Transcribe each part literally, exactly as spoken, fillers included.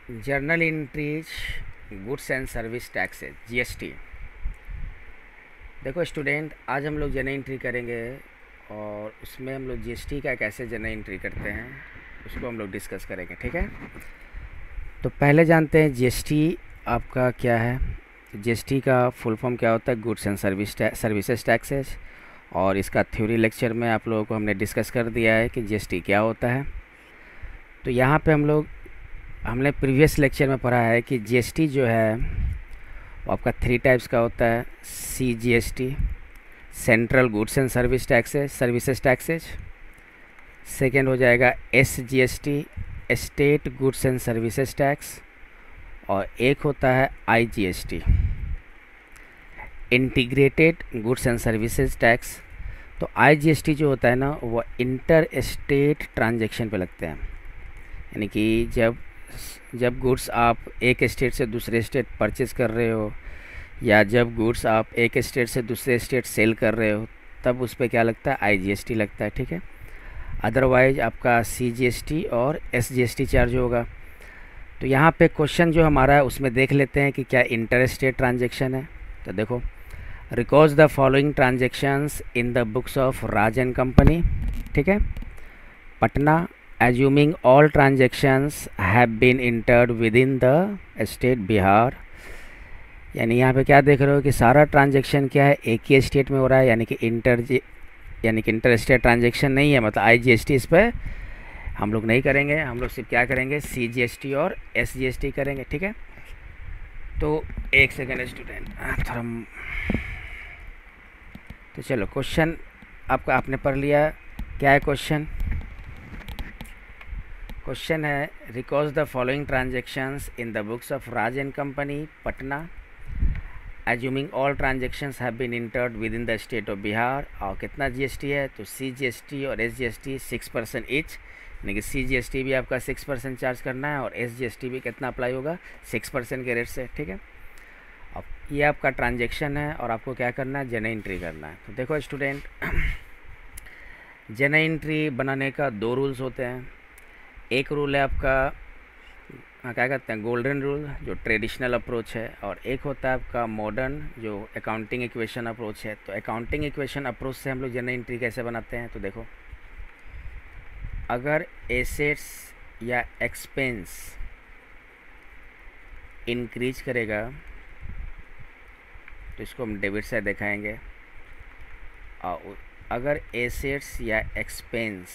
Journal entries goods and service taxes GST. देखो student, आज हम लोग जर्नल एंट्री करेंगे और उसमें हम लोग जीएसटी का कैसे जर्नल एंट्री करते हैं उसको हम लोग डिस्कस करेंगे। ठीक है, तो पहले जानते हैं जीएसटी आपका क्या है। जीएसटी का फुल फॉर्म क्या होता है? Goods and service services taxes. और इसका थ्योरी लेक्चर में आप लोगों को हमने डिस्कस कर दिया है कि जीएसटी क्या होता है। तो यहाँ पे हम लोग हमने प्रीवियस लेक्चर में पढ़ा है कि जीएसटी जो है वो आपका थ्री टाइप्स का होता है। C G S T, central goods and service taxes services taxes. Second हो जाएगा S G S T, state goods and services tax. और एक होता है I G S T, integrated goods and services tax. तो आई जी एस टी जो होता है ना, वो इंटर स्टेट ट्रांजेक्शन पे लगते हैं। यानी कि जब जब गुड्स आप एक स्टेट से दूसरे स्टेट परचेज़ कर रहे हो, या जब गुड्स आप एक स्टेट से दूसरे स्टेट सेल कर रहे हो, तब उस पर क्या लगता है? आई जी एस टी लगता है। ठीक है, अदरवाइज आपका सी जी एस टी और S G S T charge होगा। तो यहाँ पे क्वेश्चन जो हमारा है उसमें देख लेते हैं कि क्या इंटर स्टेट ट्रांजेक्शन है। तो देखो, record the following transactions in the books of Raj and company. ठीक है, Patna, assuming all transactions have been entered within the state Bihar. यानी यहाँ पे क्या देख रहे हो कि सारा ट्रांजेक्शन क्या है? एक ही स्टेट में हो रहा है, यानी कि इंटर यानी कि इंटर स्टेट ट्रांजेक्शन नहीं है। मतलब आई जी एस टी इस पर हम लोग नहीं करेंगे, हम लोग सिर्फ क्या करेंगे? सी जी एस टी और एस जी एस टी करेंगे। ठीक है, तो एक सेकेंड स्टूडेंट, थोड़ा तो चलो क्वेश्चन आपका आपने पढ़ लिया। क्या है क्वेश्चन? क्वेश्चन है, record the following transactions in the books of Raj and company Patna, assuming all transactions have been entered within the state of Bihar. और कितना जीएसटी है? तो सी जी एस टी और S G S T six percent each, यानी कि सी G S T भी आपका six percent charge करना है और एस जी एस टी भी कितना अप्लाई होगा? सिक्स परसेंट के रेट से। ठीक है, अब ये आपका ट्रांजेक्शन है और आपको क्या करना है? जर्नल एंट्री करना है। तो देखो स्टूडेंट, जर्नल एंट्री बनाने का दो रूल्स होते हैं। एक रूल है आपका, हाँ क्या कहते हैं, गोल्डन रूल, जो ट्रेडिशनल अप्रोच है। और एक होता है आपका मॉडर्न, जो अकाउंटिंग इक्वेशन अप्रोच है। तो अकाउंटिंग इक्वेशन अप्रोच से हम लोग जर्नल एंट्री कैसे बनाते हैं? तो देखो, अगर एसेट्स या एक्सपेंस इंक्रीज करेगा तो इसको हम डेबिट साइड दिखाएंगे, और अगर एसेट्स या एक्सपेंस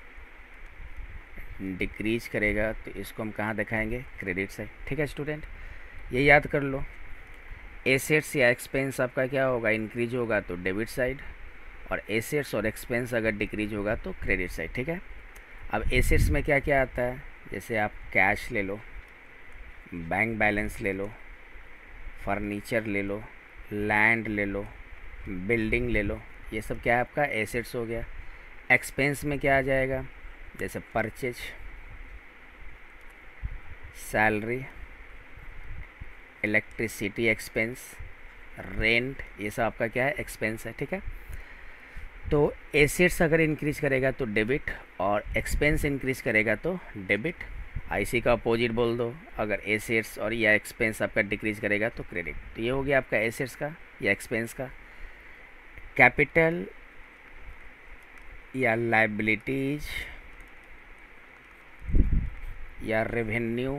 डिक्रीज करेगा तो इसको हम कहाँ दिखाएंगे? Credit side. ठीक है स्टूडेंट, ये याद कर लो। एसेट्स या एक्सपेंस आपका क्या होगा? इंक्रीज होगा तो डेबिट साइड, और एसेट्स और एक्सपेंस अगर डिक्रीज होगा तो क्रेडिट साइड। ठीक है, अब एसेट्स में क्या क्या आता है? जैसे आप कैश ले लो, बैंक बैलेंस ले लो, फर्नीचर ले लो, लैंड ले लो, बिल्डिंग ले लो, ये सब क्या है? आपका एसेट्स हो गया। एक्सपेंस में क्या आ जाएगा? जैसे purchase, salary, electricity expense, rent, ये सब आपका क्या है? एक्सपेंस है। ठीक है, तो एसेट्स अगर इंक्रीज करेगा तो डेबिट, और एक्सपेंस इंक्रीज करेगा तो डेबिट। आईसी का अपोजिट बोल दो, अगर एसेट्स और या एक्सपेंस आपका डिक्रीज करेगा तो क्रेडिट। तो ये हो गया आपका एसेट्स का या एक्सपेंस का। कैपिटल या लायबिलिटीज या रेवेन्यू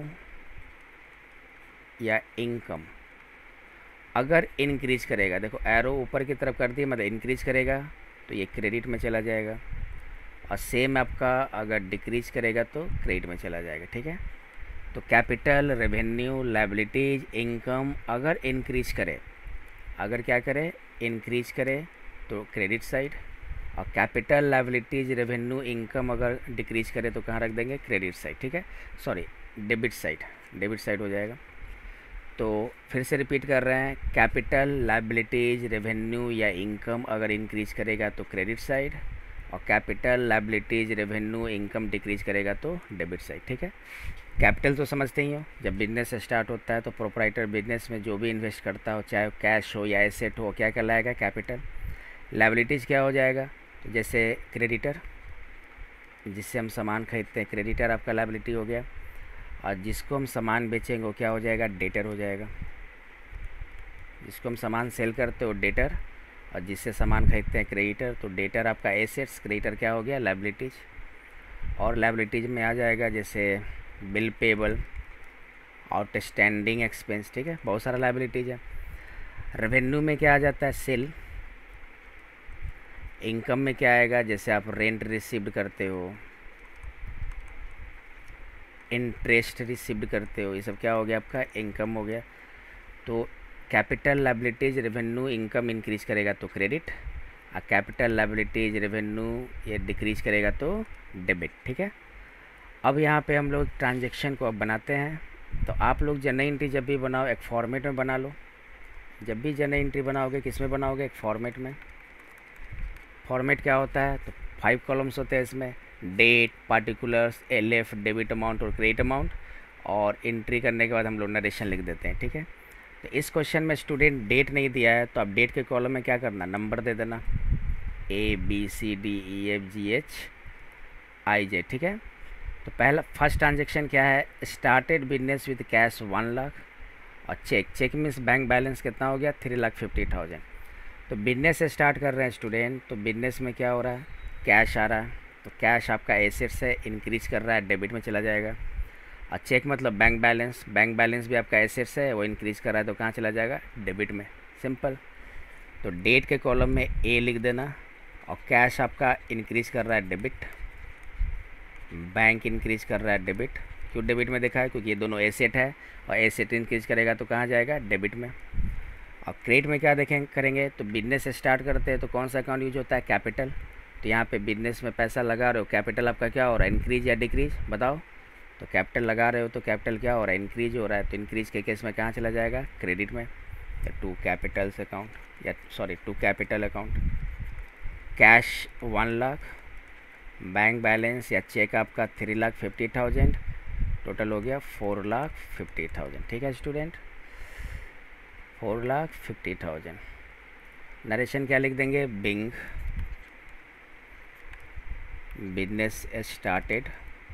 या इनकम अगर इंक्रीज करेगा, देखो एरो ऊपर की तरफ कर दिया, मतलब इंक्रीज करेगा तो ये क्रेडिट में चला जाएगा, और सेम आपका अगर डिक्रीज करेगा तो क्रेडिट में चला जाएगा। ठीक है, तो कैपिटल, रेवेन्यू, लायबिलिटीज, इनकम अगर इंक्रीज करे, अगर क्या करे? इंक्रीज करे तो क्रेडिट साइड, और कैपिटल, लायबिलिटीज, रेवेन्यू, इनकम अगर डिक्रीज करे तो कहाँ रख देंगे? Credit side. ठीक है, sorry debit side, debit side हो जाएगा। तो फिर से रिपीट कर रहे हैं, कैपिटल, लायबिलिटीज, रेवेन्यू या इनकम अगर इंक्रीज करेगा तो क्रेडिट साइड, और capital, liabilities, revenue, income decrease करेगा तो डेबिट साइड। ठीक है, कैपिटल तो समझते ही हो, जब बिजनेस स्टार्ट होता है तो प्रोप्राइटर बिजनेस में जो भी इन्वेस्ट करता हो, चाहे कैश हो या एसेट हो, क्या कहलाएगा? कैपिटल। लायबिलिटीज़ क्या हो जाएगा? तो जैसे क्रेडिटर, जिससे हम सामान खरीदते हैं, क्रेडिटर आपका लायबिलिटी हो गया। और जिसको हम सामान बेचेंगे वो क्या हो जाएगा, डेटर हो जाएगा। जिसको हम सामान सेल करते हो डेटर, और जिससे सामान खरीदते हैं क्रेडिटर। तो डेटर आपका एसेट्स, क्रेडिटर क्या हो गया, लायबिलिटीज। और लायबिलिटीज में आ जाएगा जैसे बिल पेबल, आउटस्टैंडिंग एक्सपेंस, ठीक है, बहुत सारा लायबिलिटीज है। रेवेन्यू में क्या आ जाता है, सेल। इनकम में क्या आएगा, जैसे आप रेंट रिसीव्ड करते हो, इंटरेस्ट रिसीव्ड करते हो, ये सब क्या हो गया आपका, इनकम हो गया। तो capital liabilities revenue income increase करेगा तो क्रेडिट, और कैपिटल लायबिलिटीज रेवेन्यू ये डिक्रीज करेगा तो डेबिट, ठीक है। अब यहाँ पे हम लोग ट्रांजैक्शन को अब बनाते हैं। तो आप लोग जनरल एंट्री जब भी बनाओ एक फॉर्मेट में बना लो। जब भी जनरल एंट्री बनाओगे किस में बनाओगे, एक फॉर्मेट में। फॉर्मेट क्या होता है, तो फाइव कॉलम्स होते हैं इसमें, date, particulars, L F, debit amount और क्रेडिट अमाउंट। और एंट्री करने के बाद हम लोग नरेशन लिख देते हैं, ठीक है। तो इस क्वेश्चन में स्टूडेंट डेट नहीं दिया है, तो आप डेट के कॉलम में क्या करना, नंबर दे देना, A B C D E F G H I J, ठीक है। तो पहला फर्स्ट ट्रांजेक्शन क्या है, started business with cash one lakh, और cheque, cheque means bank balance कितना हो गया, थ्री लाख फिफ्टी थाउजेंड। तो बिजनेस से स्टार्ट कर रहे हैं स्टूडेंट, तो बिजनेस में क्या हो रहा है, कैश आ रहा है। तो कैश आपका एसेट्स है, इंक्रीज कर रहा है, डेबिट में चला जाएगा। और चेक मतलब बैंक बैलेंस, बैंक बैलेंस भी आपका एसेट्स है, वो इंक्रीज कर रहा है, तो कहाँ चला जाएगा, डेबिट में, सिंपल। तो डेट के कॉलम में ए लिख देना, और कैश आपका इंक्रीज कर रहा है, डेबिट। बैंक इंक्रीज कर रहा है, डेबिट। क्यों डेबिट में देखा है, क्योंकि ये दोनों एसेट है, और एसेट इंक्रीज करेगा तो कहाँ जाएगा, डेबिट में। और क्रेडिट में क्या देखें करेंगे, तो बिजनेस से स्टार्ट करते हैं तो कौन सा अकाउंट यूज होता है, कैपिटल। तो यहाँ पे बिजनेस में पैसा लगा रहे हो, कैपिटल आपका क्या हो रहा है, इंक्रीज या डिक्रीज, बताओ। तो कैपिटल लगा रहे हो तो कैपिटल क्या हो रहा है, इंक्रीज हो रहा है। तो इंक्रीज के केस में कहाँ चला जाएगा, क्रेडिट में, या टू कैपिटल्स अकाउंट, या sorry to capital account. Cash one lakh, bank balance या चेक आपका three lakh fifty thousand, total हो गया फोर लाख फिफ्टी थाउजेंड, ठीक है student, four lakh fifty thousand. Narration क्या लिख देंगे, being business started,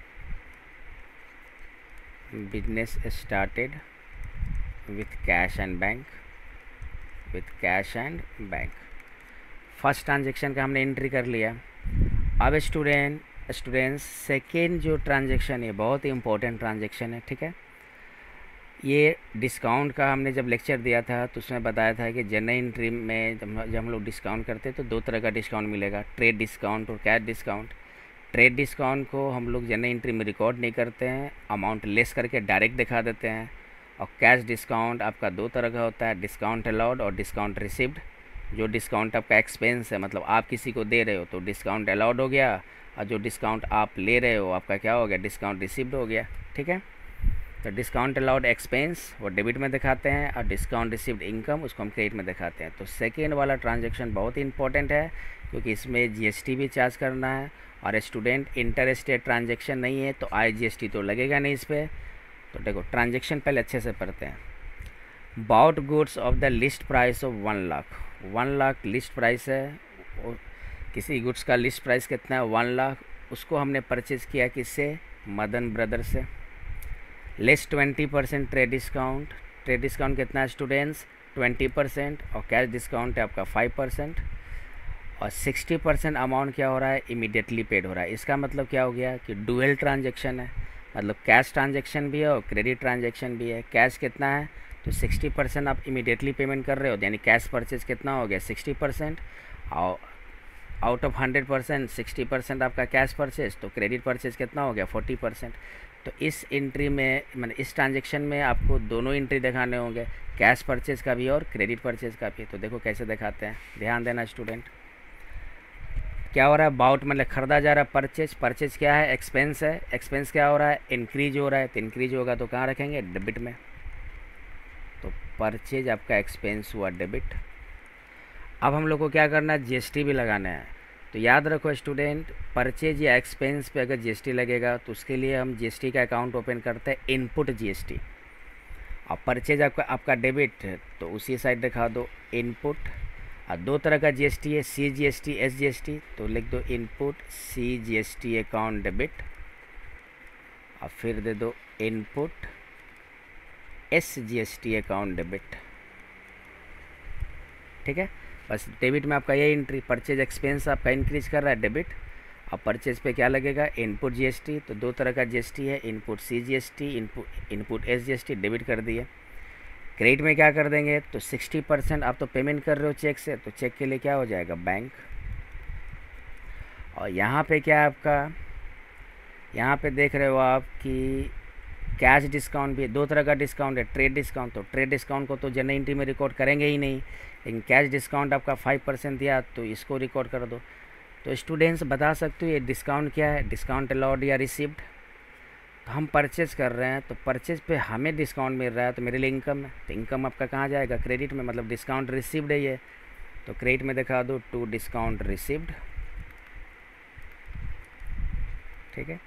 business started with cash and bank, with cash and bank. First transaction का हमने एंट्री कर लिया। अब स्टूडेंट स्टूडेंट्स सेकेंड जो ट्रांजेक्शन है बहुत ही इंपॉर्टेंट ट्रांजेक्शन है, ठीक है। ये डिस्काउंट का हमने जब लेक्चर दिया था तो उसमें बताया था कि जनरल एंट्री में जब जब हम लोग डिस्काउंट करते हैं तो दो तरह का डिस्काउंट मिलेगा, ट्रेड डिस्काउंट और कैश डिस्काउंट। ट्रेड डिस्काउंट को हम लोग जनरल एंट्री में रिकॉर्ड नहीं करते हैं, अमाउंट लेस करके डायरेक्ट दिखा देते हैं। और कैश डिस्काउंट आपका दो तरह का होता है, डिस्काउंट अलाउड और डिस्काउंट रिसीव्ड। जो डिस्काउंट आपका एक्सपेंस है, मतलब आप किसी को दे रहे हो तो डिस्काउंट अलाउड हो गया, और जो डिस्काउंट आप ले रहे हो आपका क्या हो गया, डिस्काउंट रिसीव्ड हो गया, ठीक है। तो डिस्काउंट अलाउड एक्सपेंस वो डेबिट में दिखाते हैं, और डिस्काउंट रिसीव्ड इनकम उसको हम क्रेडिट में दिखाते हैं। तो सेकेंड वाला ट्रांजेक्शन बहुत ही इंपॉर्टेंट है, क्योंकि इसमें जीएसटी भी चार्ज करना है, और स्टूडेंट इंटर स्टेट ट्रांजेक्शन नहीं है तो आई जीएसटी तो लगेगा नहीं इस पर। तो देखो ट्रांजेक्शन पहले अच्छे से पढ़ते हैं। Bought goods of the list price of one lakh, one lakh list price है, किसी गुड्स का लिस्ट प्राइस कितना है, वन लाख। उसको हमने परचेज़ किया किससे, मदन ब्रदर से। Less twenty percent trade discount, trade discount कितना है स्टूडेंट्स, ट्वेंटी परसेंट, और कैश डिस्काउंट है आपका फाइव परसेंट। और सिक्सटी परसेंट अमाउंट क्या हो रहा है, इमीडिएटली पेड हो रहा है। इसका मतलब क्या हो गया कि डुअल ट्रांजेक्शन है, मतलब कैश ट्रांजेक्शन भी है और क्रेडिट ट्रांजेक्शन भी है। कैश कितना है, तो सिक्सटी परसेंट आप इमीडिएटली पेमेंट कर रहे हो, यानी कैश परचेज कितना हो गया, सिक्सटी परसेंट। और out of hundred percent sixty percent आपका कैश परचेज, तो क्रेडिट परचेज कितना हो गया, फोर्टी परसेंट। तो इस एंट्री में मतलब इस ट्रांजेक्शन में आपको दोनों एंट्री दिखाने होंगे, कैश परचेज का भी और क्रेडिट परचेज का भी। तो देखो कैसे दिखाते हैं, ध्यान देना स्टूडेंट। क्या हो रहा है, बाउट मतलब खरीदा जा रहा है, परचेज, परचेज क्या है, एक्सपेंस है, एक्सपेंस क्या हो रहा है, इंक्रीज हो रहा है। तो इंक्रीज होगा तो कहाँ रखेंगे, डेबिट में। तो परचेज आपका एक्सपेंस हुआ डेबिट। अब हम लोग को क्या करना है, जीएसटी भी लगाना है। तो याद रखो स्टूडेंट, परचेज या एक्सपेंस पे अगर जीएसटी लगेगा तो उसके लिए हम जीएसटी का अकाउंट ओपन करते हैं, इनपुट जीएसटी। और परचेज आपका आपका डेबिट है तो उसी साइड दिखा दो, इनपुट। और दो तरह का जीएसटी है, सी जीएसटी, एस जीएसटी। तो लिख दो input C GST account debit, अब फिर दे दो input S G S T account debit. ठीक है, बस डेबिट में आपका ये एंट्री, परचेज एक्सपेंस आपका इंक्रीज कर रहा है डेबिट। अब परचेज पे क्या लगेगा, इनपुट जीएसटी। तो दो तरह का जीएसटी है, input C GST, input input S GST, debit कर दिए। क्रेडिट में क्या कर देंगे, तो सिक्सटी परसेंट आप तो पेमेंट कर रहे हो चेक से, तो चेक के लिए क्या हो जाएगा, बैंक। और यहाँ पे क्या है आपका, यहाँ पे देख रहे हो आप कि कैश डिस्काउंट भी, दो तरह का डिस्काउंट है, ट्रेड डिस्काउंट। तो ट्रेड डिस्काउंट को तो जनरल एंट्री में रिकॉर्ड करेंगे ही नहीं, लेकिन कैश डिस्काउंट आपका फाइव परसेंट दिया तो इसको रिकॉर्ड कर दो। तो स्टूडेंट्स बता सकते हो ये डिस्काउंट क्या है, डिस्काउंट अलाउड या रिसीव्ड। तो हम परचेज कर रहे हैं, तो परचेज पे हमें डिस्काउंट मिल रहा है, तो मेरे लिए इनकम है, तो इनकम आपका कहाँ जाएगा, क्रेडिट में, मतलब डिस्काउंट रिसीव्ड है ये। तो क्रेडिट में दिखा दो टू डिस्काउंट रिसीव्ड। ठीक है,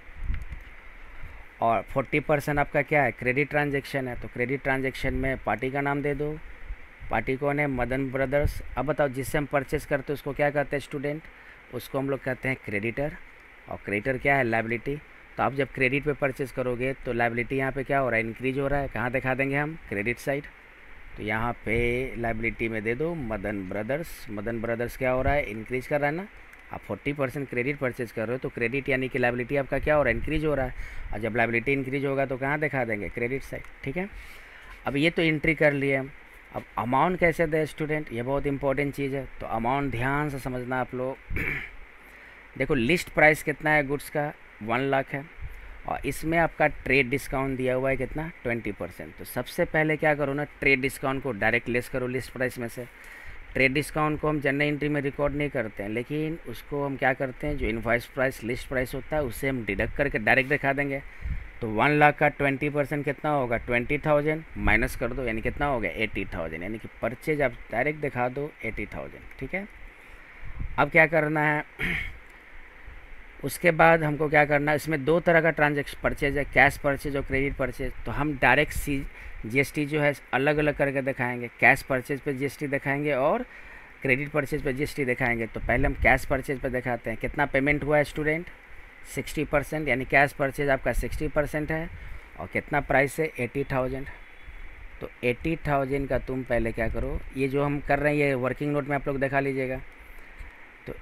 और फोर्टी परसेंट आपका क्या है, क्रेडिट ट्रांजेक्शन है। तो क्रेडिट ट्रांजेक्शन में पार्टी का नाम दे दो, पार्टी कौन है, मदन ब्रदर्स। अब बताओ जिससे हम परचेस करते हैं उसको क्या कहते हैं स्टूडेंट, उसको हम लोग कहते हैं क्रेडिटर। और क्रेडिटर क्या है, लायबिलिटी। तो आप जब क्रेडिट पे परचेस करोगे तो लायबिलिटी यहाँ पे क्या हो रहा है, इंक्रीज हो रहा है। कहाँ दिखा देंगे हम, क्रेडिट साइड। तो यहाँ पे लायबिलिटी में दे दो मदन ब्रदर्स। मदन ब्रदर्स क्या हो रहा है, इंक्रीज कर रहा है ना। आप फोर्टी परसेंट क्रेडिट परचेज कर रहे हो तो क्रेडिट यानी कि लायबिलिटी आपका क्या हो रहा है, इंक्रीज हो रहा है। और जब लायबिलिटी इंक्रीज होगा तो कहाँ दिखा देंगे, क्रेडिट साइड। ठीक है, अब ये तो एंट्री कर लिए हम। अब अमाउंट कैसे दे स्टूडेंट, ये बहुत इंपॉर्टेंट चीज़ है। तो अमाउंट ध्यान से समझना आप लोग। देखो लिस्ट प्राइस कितना है गुड्स का, वन लाख है, और इसमें आपका ट्रेड डिस्काउंट दिया हुआ है कितना, ट्वेंटी परसेंट। तो सबसे पहले क्या करो ना, ट्रेड डिस्काउंट को डायरेक्ट लेस करो लिस्ट प्राइस में से। ट्रेड डिस्काउंट को हम जनरल एंट्री में रिकॉर्ड नहीं करते हैं, लेकिन उसको हम क्या करते हैं, जो इनवॉइस प्राइस लिस्ट प्राइस होता है उससे हम डिडक्ट करके डायरेक्ट दिखा देंगे। तो वन लाख का ट्वेंटी परसेंट कितना होगा, ट्वेंटी थाउजेंड माइनस कर दो, यानी कितना हो गया, एटी थाउजेंड। यानी कि परचेज आप डायरेक्ट दिखा दो एटी थाउजेंड। ठीक है, अब क्या करना है, उसके बाद हमको क्या करना है, इसमें दो तरह का ट्रांजेक्शन परचेज है, कैश परचेज और क्रेडिट परचेज। तो हम डायरेक्ट सी जीएसटी जो है अलग अलग करके दिखाएंगे, कैश परचेज पे जीएसटी दिखाएंगे और क्रेडिट परचेज पे जीएसटी दिखाएंगे। तो पहले हम कैश परचेज पे दिखाते हैं, कितना पेमेंट हुआ है स्टूडेंट, सिक्सटी परसेंट, यानी कैश परचेज आपका सिक्सटी परसेंट है, और कितना प्राइस है, एटी थाउजेंड। तो एटी थाउजेंड का तुम पहले क्या करो, ये जो हम कर रहे हैं ये वर्किंग नोट में आप लोग दिखा लीजिएगा। तो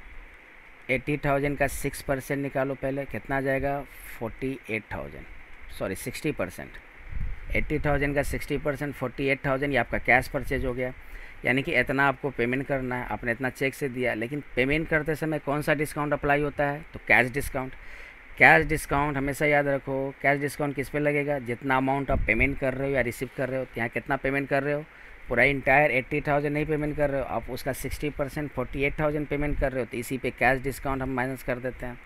एटी थाउजेंड का सिक्स परसेंट निकालो पहले, कितना आ जाएगा, forty eight thousand, sorry sixty percent. Eighty thousand का sixty percent forty eight thousand, ये आपका कैश परचेज हो गया। यानी कि इतना आपको पेमेंट करना है, आपने इतना चेक से दिया, लेकिन पेमेंट करते समय कौन सा डिस्काउंट अप्लाई होता है, तो कैश डिस्काउंट। कैश डिस्काउंट हमेशा याद रखो, कैश डिस्काउंट किस पे लगेगा, जितना अमाउंट आप पेमेंट कर रहे हो या रिसीव कर रहे हो। यहाँ कितना पेमेंट कर रहे हो, पूरा इंटायर एट्टी थाउजेंड नहीं पेमेंट कर रहे हो आप, उसका sixty percent forty eight thousand payment कर रहे हो, तो इसी पे कैश डिस्काउंट हम माइनस कर देते हैं।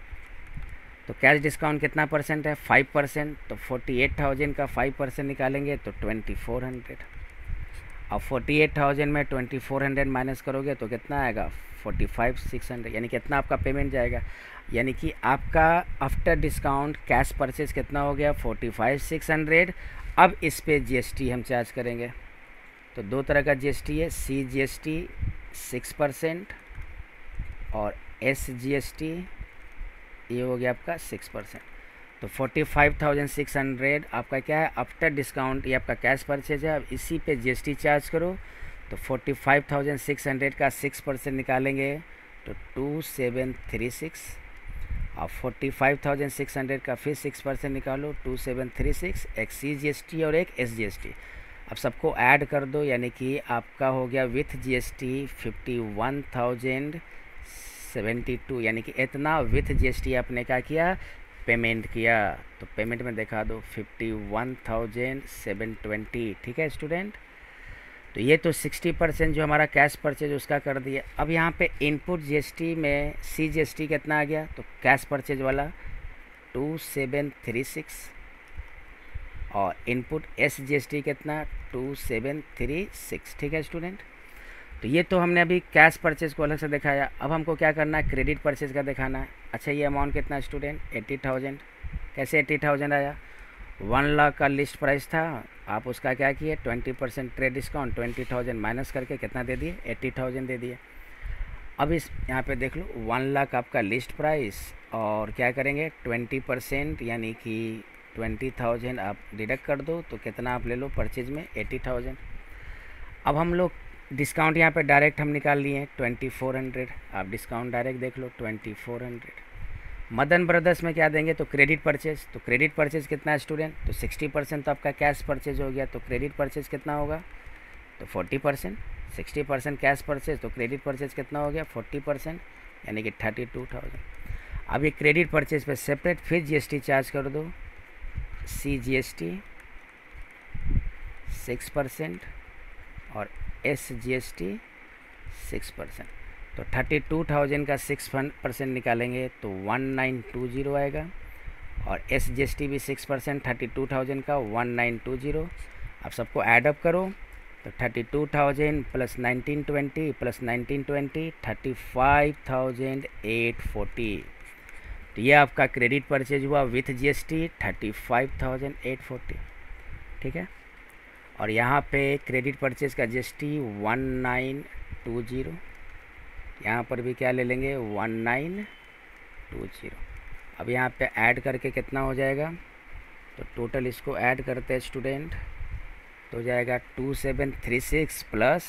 तो कैश डिस्काउंट कितना परसेंट है, फाइव परसेंट। तो फोर्टी एट थाउजेंड का फाइव परसेंट निकालेंगे तो ट्वेंटी फोर हंड्रेड। अब फोर्टी एट थाउजेंड में ट्वेंटी फोर हंड्रेड माइनस करोगे तो कितना आएगा, फोर्टी फाइव सिक्स हंड्रेड। यानी कितना आपका पेमेंट जाएगा, यानी कि आपका आफ्टर डिस्काउंट कैश परचेज कितना हो गया, फोर्टी फाइव सिक्स हंड्रेड। अब इस पे जीएसटी हम चार्ज करेंगे। तो दो तरह का जीएसटी है, सी जीएसटी सिक्स परसेंट और एस जीएसटी ये हो गया आपका सिक्स परसेंट। तो forty five thousand six hundred आपका क्या है, आफ्टर डिस्काउंट, ये आपका कैश परचेज है। अब इसी पे जीएसटी चार्ज करो, तो forty five thousand six hundred का सिक्स परसेंट निकालेंगे तो टू सेवन थ्री सिक्स। अब forty five thousand six hundred का फिर सिक्स परसेंट निकालो, टू सेवन थ्री सिक्स। एक सी जीएसटी और एक एस जीएसटी। अब सबको ऐड कर दो, यानी कि आपका हो गया with GST fifty one thousand seventy two. यानी कि इतना विथ जीएसटी आपने क्या किया, पेमेंट किया। तो पेमेंट में दिखा दो fifty one thousand seven twenty. ठीक है स्टूडेंट, तो ये तो सिक्सटी परसेंट जो हमारा कैश परचेज उसका कर दिया। अब यहाँ पे इनपुट जीएसटी में सी जीएसटी कितना आ गया, तो कैश परचेज वाला टू सेवन थ्री सिक्स और इनपुट एस जीएसटी कितना टू सेवन थ्री सिक्स। ठीक है स्टूडेंट, तो ये तो हमने अभी कैश परचेज को अलग से दिखाया। अब हमको क्या करना है, क्रेडिट परचेज का दिखाना है। अच्छा ये अमाउंट कितना स्टूडेंट, एट्टी थाउजेंड। कैसे एट्टी थाउजेंड आया, वन लाख का लिस्ट प्राइस था, आप उसका क्या किए, twenty percent trade discount, twenty thousand minus करके कितना दे दिए, एट्टी थाउजेंड दे दिए। अब इस यहाँ पे देख लो, वन लाख आपका लिस्ट प्राइस और क्या करेंगे ट्वेंटी परसेंट यानी कि ट्वेंटी थाउजेंड आप डिडक्ट कर दो तो कितना आप ले लो परचेज में एटी थाउजेंड। अब हम लोग डिस्काउंट यहाँ पे डायरेक्ट हम निकाल लिए हैं ट्वेंटी फोर हंड्रेड, आप डिस्काउंट डायरेक्ट देख लो twenty four hundred. Madan brothers में क्या देंगे तो क्रेडिट परचेज, तो क्रेडिट परचेज कितना है स्टूडेंट तो सिक्सटी परसेंट तो आपका कैश परचेज हो गया, तो क्रेडिट परचेज कितना होगा तो forty percent, sixty percent cash purchase तो क्रेडिट परचेज कितना हो गया फोर्टी परसेंट यानी कि थर्टी टू थाउजेंड। अब ये क्रेडिट परचेज पे सेपरेट फिर जीएसटी चार्ज कर दो, सी जीएसटी सिक्स परसेंट और एस जीएसटी सिक्स परसेंट, तो थर्टी टू थाउजेंड का सिक्स परसेंट निकालेंगे तो वन नाइन टू ज़ीरो आएगा, और एस जीएसटी भी six percent thirty two thousand का वन नाइन टू ज़ीरो। अब सबको ऐडअप करो तो thirty two thousand plus nineteen twenty plus nineteen twenty thirty five thousand eight forty, तो ये आपका क्रेडिट परचेज हुआ with GST thirty five thousand eight forty. ठीक है, और यहाँ पे क्रेडिट परचेज का GST one nine two zero, यहाँ पर भी क्या ले लेंगे वन नाइन टू ज़ीरो। अब यहाँ पे ऐड करके कितना हो जाएगा तो टोटल इसको ऐड करते हैं स्टूडेंट तो हो जाएगा two seven three six plus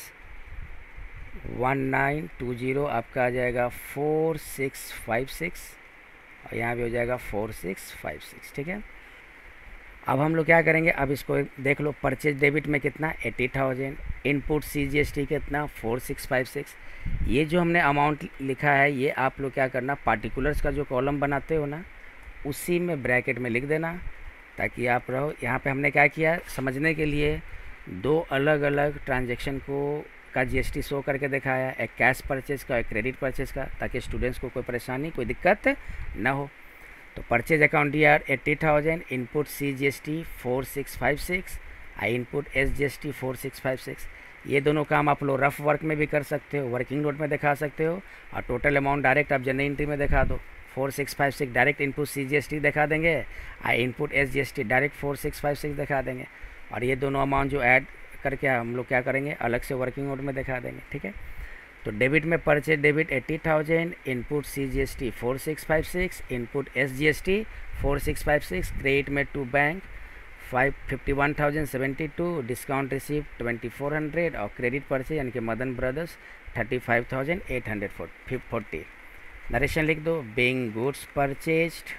one nine two zero आपका आ जाएगा फोर सिक्स फाइव सिक्स, और यहाँ भी हो जाएगा फोर सिक्स फाइव सिक्स। ठीक है, अब हम लोग क्या करेंगे, अब इसको देख लो परचेज डेबिट में कितना eighty thousand, input C G S T कितना फोर सिक्स फाइव सिक्स। ये जो हमने अमाउंट लिखा है ये आप लोग क्या करना पार्टिकुलर्स का जो कॉलम बनाते हो ना उसी में ब्रैकेट में लिख देना ताकि आप रहो। यहाँ पे हमने क्या किया समझने के लिए दो अलग अलग ट्रांजैक्शन को का जीएसटी शो करके दिखाया, एक कैश परचेज का एक क्रेडिट परचेज का, ताकि स्टूडेंट्स को कोई परेशानी कोई दिक्कत ना हो। तो purchase account D R eighty thousand, input C G S T four six five six, I input S G S T four six five six. ये दोनों काम आप लोग रफ वर्क में भी कर सकते हो, वर्किंग नोट में दिखा सकते हो, और टोटल अमाउंट डायरेक्ट आप जनरल एंट्री में दिखा दो। Four six five six direct input C G S T दिखा देंगे, I input S G S T direct four six five six दिखा देंगे, और ये दोनों अमाउंट जो ऐड करके हम लोग क्या करेंगे अलग से वर्किंग नोट में दिखा देंगे। ठीक है, तो डेबिट में purchase debit eighty thousand, input C G S T four six five six, input S G S T four six five six, credit में to bank five fifty one thousand seventy two, discount receive twenty four hundred, और credit purchase यानी कि Madan brothers thirty five thousand eight hundred forty. Narration लिख दो, being goods purchased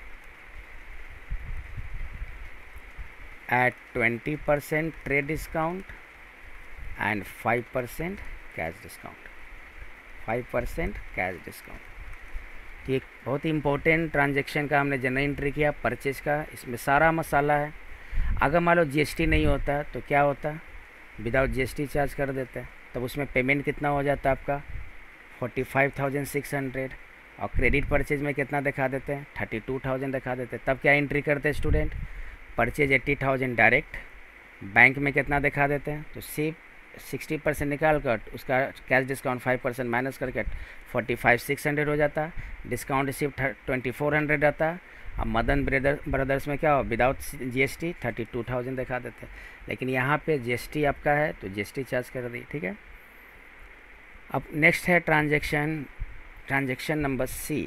at twenty percent trade discount and five percent cash discount, five percent cash discount। तो एक बहुत ही important transaction का हमने जनरल एंट्री किया परचेज का, इसमें सारा मसाला है। अगर मान लो जीएसटी नहीं होता तो क्या होता, विदाउट जीएसटी चार्ज कर देते हैं, तब उसमें पेमेंट कितना हो जाता आपका forty five thousand six hundred, और क्रेडिट परचेज में कितना दिखा देते हैं थर्टी टू थाउजेंड दिखा देते हैं। तब क्या एंट्री करते हैं student, purchase eighty thousand direct, bank में कितना दिखा देते हैं तो सिर्फ सिक्सटी परसेंट निकाल कर उसका cash discount five percent minus करके फोर्टी फाइव सिक्स हंड्रेड हो जाता, discount receive twenty four hundred आता। अब मदन ब्रदर ब्रदर्स में क्या हो without GST thirty two thousand दिखा देते हैं, लेकिन यहाँ पे जीएसटी आपका है तो जीएसटी चार्ज कर दी। ठीक है, अब नेक्स्ट है ट्रांजैक्शन ट्रांजैक्शन नंबर सी।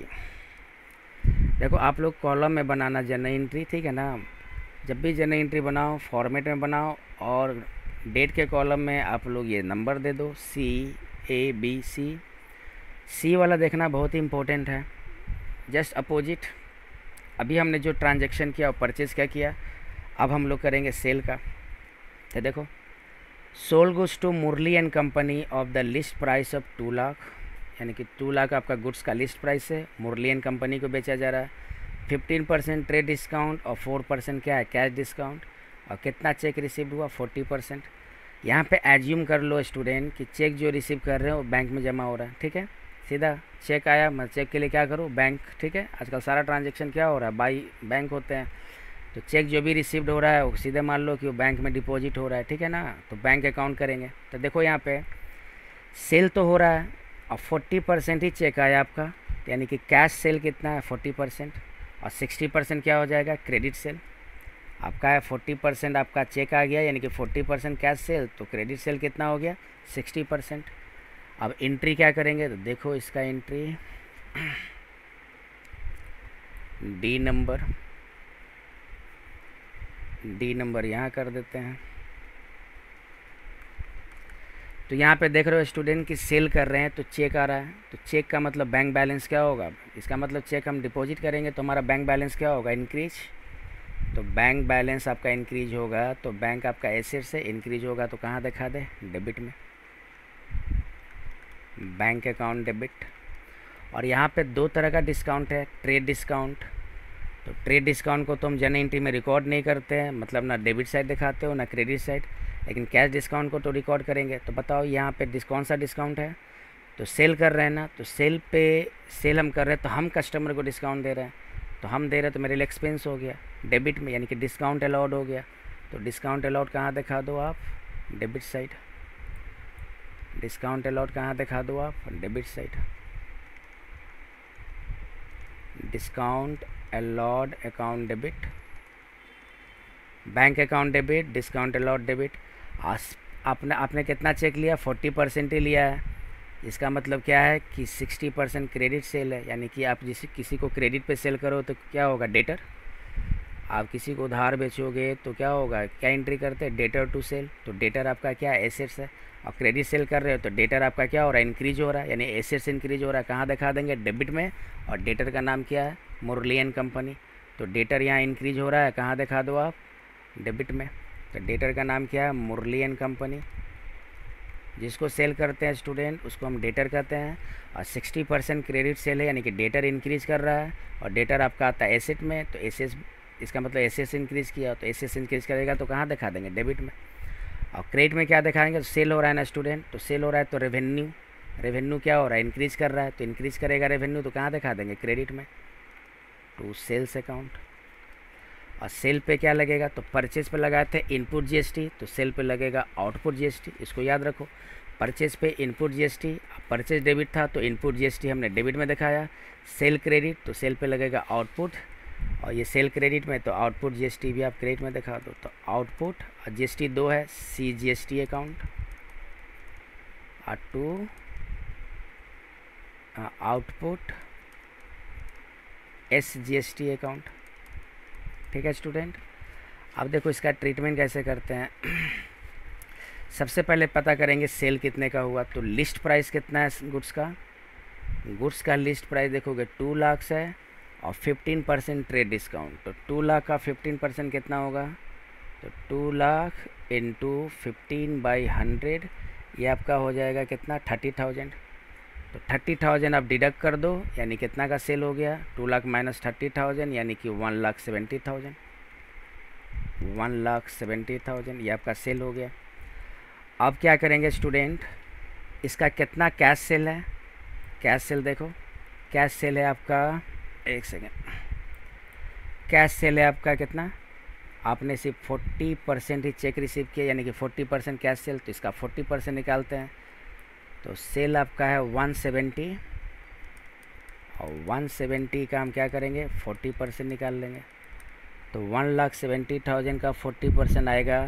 देखो आप लोग कॉलम में बनाना जनरल एंट्री, ठीक है ना, जब भी जनरल एंट्री बनाओ फॉर्मेट में बनाओ, और डेट के कॉलम में आप लोग ये नंबर दे दो सी ए बी सी। सी वाला देखना बहुत ही इम्पोर्टेंट है, जस्ट अपोजिट। अभी हमने जो ट्रांजैक्शन किया और परचेज़ क्या किया, अब हम लोग करेंगे सेल का। तो देखो sold goods to Murali and company of the list price of two lakh, यानी कि टू लाख आपका गुड्स का लिस्ट प्राइस है, मुरली एंड कंपनी को बेचा जा रहा है। फिफ्टीन परसेंट ट्रेड डिस्काउंट और फोर परसेंट क्या है कैश डिस्काउंट, और कितना चेक रिसीव हुआ फोर्टी परसेंट। यहाँ पे एज्यूम कर लो स्टूडेंट कि चेक जो रिसीव कर रहे हो बैंक में जमा हो रहा है। ठीक है, सीधा चेक आया, मैं चेक के लिए क्या करूँ बैंक। ठीक है, आजकल सारा ट्रांजैक्शन क्या हो रहा है बाई बैंक होते हैं, तो चेक जो भी रिसीव्ड हो रहा है वो सीधे मान लो कि वो बैंक में डिपॉजिट हो रहा है। ठीक है ना, तो बैंक अकाउंट करेंगे। तो देखो यहाँ पे सेल तो हो रहा है और फोर्टी परसेंट ही चेक आया आपका, यानी कि कैश सेल कितना है फोर्टी परसेंट, और सिक्सटी परसेंट क्या हो जाएगा क्रेडिट सेल। आपका है फोर्टी परसेंट आपका चेक आ गया, यानी कि फोर्टी परसेंट कैश सेल, तो क्रेडिट सेल कितना हो गया सिक्सटी परसेंट। अब एंट्री क्या करेंगे तो देखो इसका एंट्री डी नंबर, डी नंबर यहाँ कर देते हैं। तो यहाँ पे देख रहे हो स्टूडेंट कि सेल कर रहे हैं तो चेक आ रहा है, तो चेक का मतलब बैंक बैलेंस क्या होगा, इसका मतलब चेक हम डिपॉजिट करेंगे तो हमारा बैंक बैलेंस क्या होगा, इंक्रीज। तो बैंक बैलेंस आपका इंक्रीज होगा तो बैंक आपका एसेट से इंक्रीज होगा तो कहाँ दिखा दे, डेबिट में, बैंक अकाउंट डेबिट। और यहाँ पे दो तरह का डिस्काउंट है, ट्रेड डिस्काउंट। तो ट्रेड डिस्काउंट को तो हम जर्नल एंट्री में रिकॉर्ड नहीं करते हैं, मतलब ना डेबिट साइड दिखाते हो ना क्रेडिट साइड, लेकिन कैश डिस्काउंट को तो रिकॉर्ड करेंगे। तो बताओ यहाँ पे डिस कौन सा डिस्काउंट है, तो सेल कर रहे हैं ना, तो सेल पे सेल हम कर रहे हैं तो हम कस्टमर को डिस्काउंट दे रहे हैं, तो हम दे रहे हैं तो मेरे लिए एक्सपेंस हो गया डेबिट में, यानी कि डिस्काउंट अलाउड हो गया। तो डिस्काउंट अलाउड कहाँ दिखा दो आप, डेबिट साइड। डिस्काउंट अलाउड कहाँ दिखा दो आप, debit side. Discount allowed account debit, bank account debit, discount allowed debit. आपने आपने कितना चेक लिया, फोर्टी परसेंट ही लिया है। इसका मतलब क्या है कि सिक्सटी परसेंट क्रेडिट सेल है, यानी कि आप जिस किसी को क्रेडिट पे सेल करो तो क्या होगा, डेटर। आप किसी को उधार बेचोगे तो क्या होगा, क्या एंट्री करते हैं, डेटर टू सेल। तो डेटर आपका क्या है, एसेट्स है। और क्रेडिट सेल कर रहे हो तो डेटर आपका क्या हो रहा है, इंक्रीज हो रहा है, यानी एसेट्स इंक्रीज हो रहा है। कहाँ दिखा देंगे, डेबिट में। और डेटर का नाम क्या है, मुरली एंड कंपनी। तो डेटर यहाँ इंक्रीज हो रहा है, कहाँ दिखा दो आप, डेबिट में। तो डेटर का नाम क्या है, मुरली एंड कंपनी। जिसको सेल करते हैं स्टूडेंट उसको हम डेटर कहते हैं। और सिक्सटी परसेंट क्रेडिट सेल है, यानी कि डेटर इंक्रीज कर रहा है। और डेटर आपका आता है एसेट में, तो एसेट इसका मतलब एसेट्स इंक्रीज किया, तो एसेट्स इंक्रीज करेगा तो कहाँ दिखा देंगे, डेबिट में। और क्रेडिट में क्या दिखाएंगे, तो सेल हो रहा है ना स्टूडेंट, तो सेल हो रहा है तो रेवेन्यू, रेवेन्यू क्या हो रहा है, इंक्रीज कर रहा है, तो इंक्रीज करेगा रेवेन्यू तो कहाँ दिखा देंगे, क्रेडिट में, टू सेल्स अकाउंट। और सेल पे क्या लगेगा, तो परचेज पे लगाए थे इनपुट जीएसटी, तो सेल पे लगेगा आउटपुट जीएसटी। इसको याद रखो, परचेज पे इनपुट जीएसटी, परचेज डेबिट था तो इनपुट जीएसटी हमने डेबिट में दिखाया। सेल क्रेडिट, तो सेल पे लगेगा आउटपुट, और ये सेल क्रेडिट में तो आउटपुट जीएसटी भी आप क्रेडिट में दिखा दो। तो आउटपुट और जीएसटी दो है, सी जीएसटी अकाउंट और to output S GST account. ठीक है स्टूडेंट, अब देखो इसका ट्रीटमेंट कैसे करते हैं। सबसे पहले पता करेंगे सेल कितने का हुआ, तो लिस्ट प्राइस कितना है गुड्स का, गुड्स का लिस्ट प्राइस देखोगे टू लाख है और फिफ्टीन परसेंट ट्रेड डिस्काउंट। तो टू लाख का फिफ्टीन परसेंट कितना होगा, तो two lakh into fifteen by hundred, ये आपका हो जाएगा कितना, थर्टी थाउजेंड। तो थर्टी थाउजेंड आप डिडक्ट कर दो, यानी कितना का सेल हो गया, two lakh minus thirty thousand, यानी कि one lakh seventy thousand, one lakh seventy thousand ये आपका सेल हो गया। अब क्या करेंगे स्टूडेंट, इसका कितना कैश सेल है, कैश सेल देखो, कैश सेल है आपका, एक सेकेंड, कैश सेल है आपका कितना, आपने सिर्फ फोर्टी परसेंट ही चेक रिसीव किया, यानी कि फोर्टी परसेंट कैश सेल, तो इसका फोर्टी परसेंट निकालते हैं। तो सेल आपका है वन सेवेंटी, और वन सेवेंटी का हम क्या करेंगे, फोर्टी परसेंट निकाल लेंगे। तो वन लाख सेवेंटी थाउजेंड का फोर्टी परसेंट आएगा,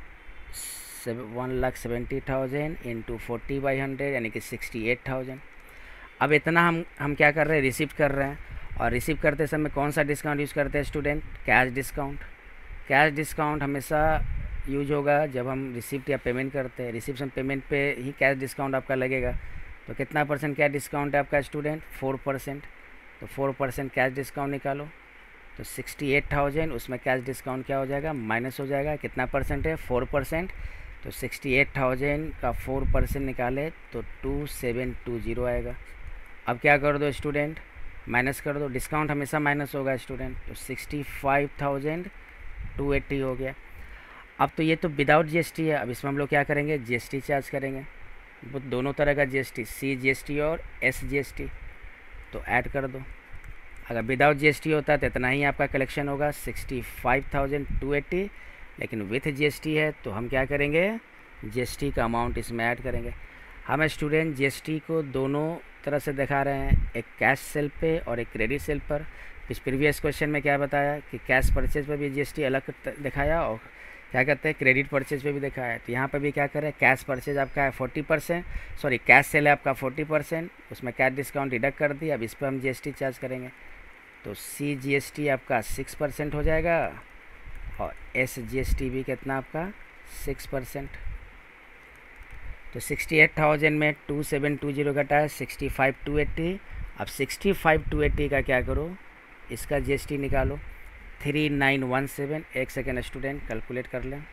one lakh seventy thousand into forty by hundred, यानी कि सिक्सटी एट थाउजेंड। अब इतना हम हम क्या कर रहे हैं, रिसीव कर रहे हैं। और रिसीव करते समय कौन सा डिस्काउंट यूज़ करते हैं student, cash discount. Cash discount हमेशा यूज होगा जब हम रिसिप्ट या पेमेंट करते हैं, रिसिप्शन पेमेंट पे ही कैश डिस्काउंट आपका लगेगा। तो कितना परसेंट क्या डिस्काउंट है आपका स्टूडेंट, फोर परसेंट। तो फोर परसेंट कैश डिस्काउंट निकालो, तो सिक्सटी एट थाउजेंड उसमें कैश डिस्काउंट क्या हो जाएगा, माइनस हो जाएगा। कितना परसेंट है, फोर परसेंट। तो सिक्सटी एट थाउजेंड का फोर परसेंट निकाले तो टू सेवन टू ज़ीरो आएगा। अब क्या कर दो स्टूडेंट, माइनस कर दो, डिस्काउंट हमेशा माइनस होगा स्टूडेंट। तो sixty five thousand two eighty हो गया। अब तो ये तो विदाउट जीएसटी है, अब इसमें हम लोग क्या करेंगे, जीएसटी चार्ज करेंगे। वो दोनों तरह का जीएसटी, सी जीएसटी और एस जीएसटी, तो ऐड कर दो। अगर विदाउट जीएसटी होता है तो इतना ही आपका कलेक्शन होगा, sixty five thousand two eighty. लेकिन विथ जीएसटी है तो हम क्या करेंगे, जीएसटी का अमाउंट इसमें ऐड करेंगे। हम स्टूडेंट जीएसटी को दोनों तरह से दिखा रहे हैं, एक कैश सेल पे और एक क्रेडिट सेल पर। इस प्रीवियस क्वेश्चन में क्या बताया कि कैश परचेज पर भी जीएसटी अलग दिखाया और क्या कहते हैं क्रेडिट परचेज पे भी दिखाया है। तो यहाँ पर भी क्या करें, कैश परचेज आपका है forty percent, sorry cash sale है आपका फोर्टी परसेंट, उसमें कैश डिस्काउंट डिडक्ट कर दिया। अब इस पर हम जीएसटी चार्ज करेंगे। तो सी जी एस टी आपका सिक्स परसेंट हो जाएगा और एस जी एस टी भी कितना आपका सिक्स परसेंट। तो सिक्सटी एट थाउजेंड में टू सेवन टू जीरो घटा है सिक्सटी फाइव टू एट्टी। अब सिक्सटी फाइव टू एट्टी का क्या करो, इसका जी एस टी निकालो थ्री नाइन वन सेवन। एक सेकेंड स्टूडेंट कैलकुलेट कर लें।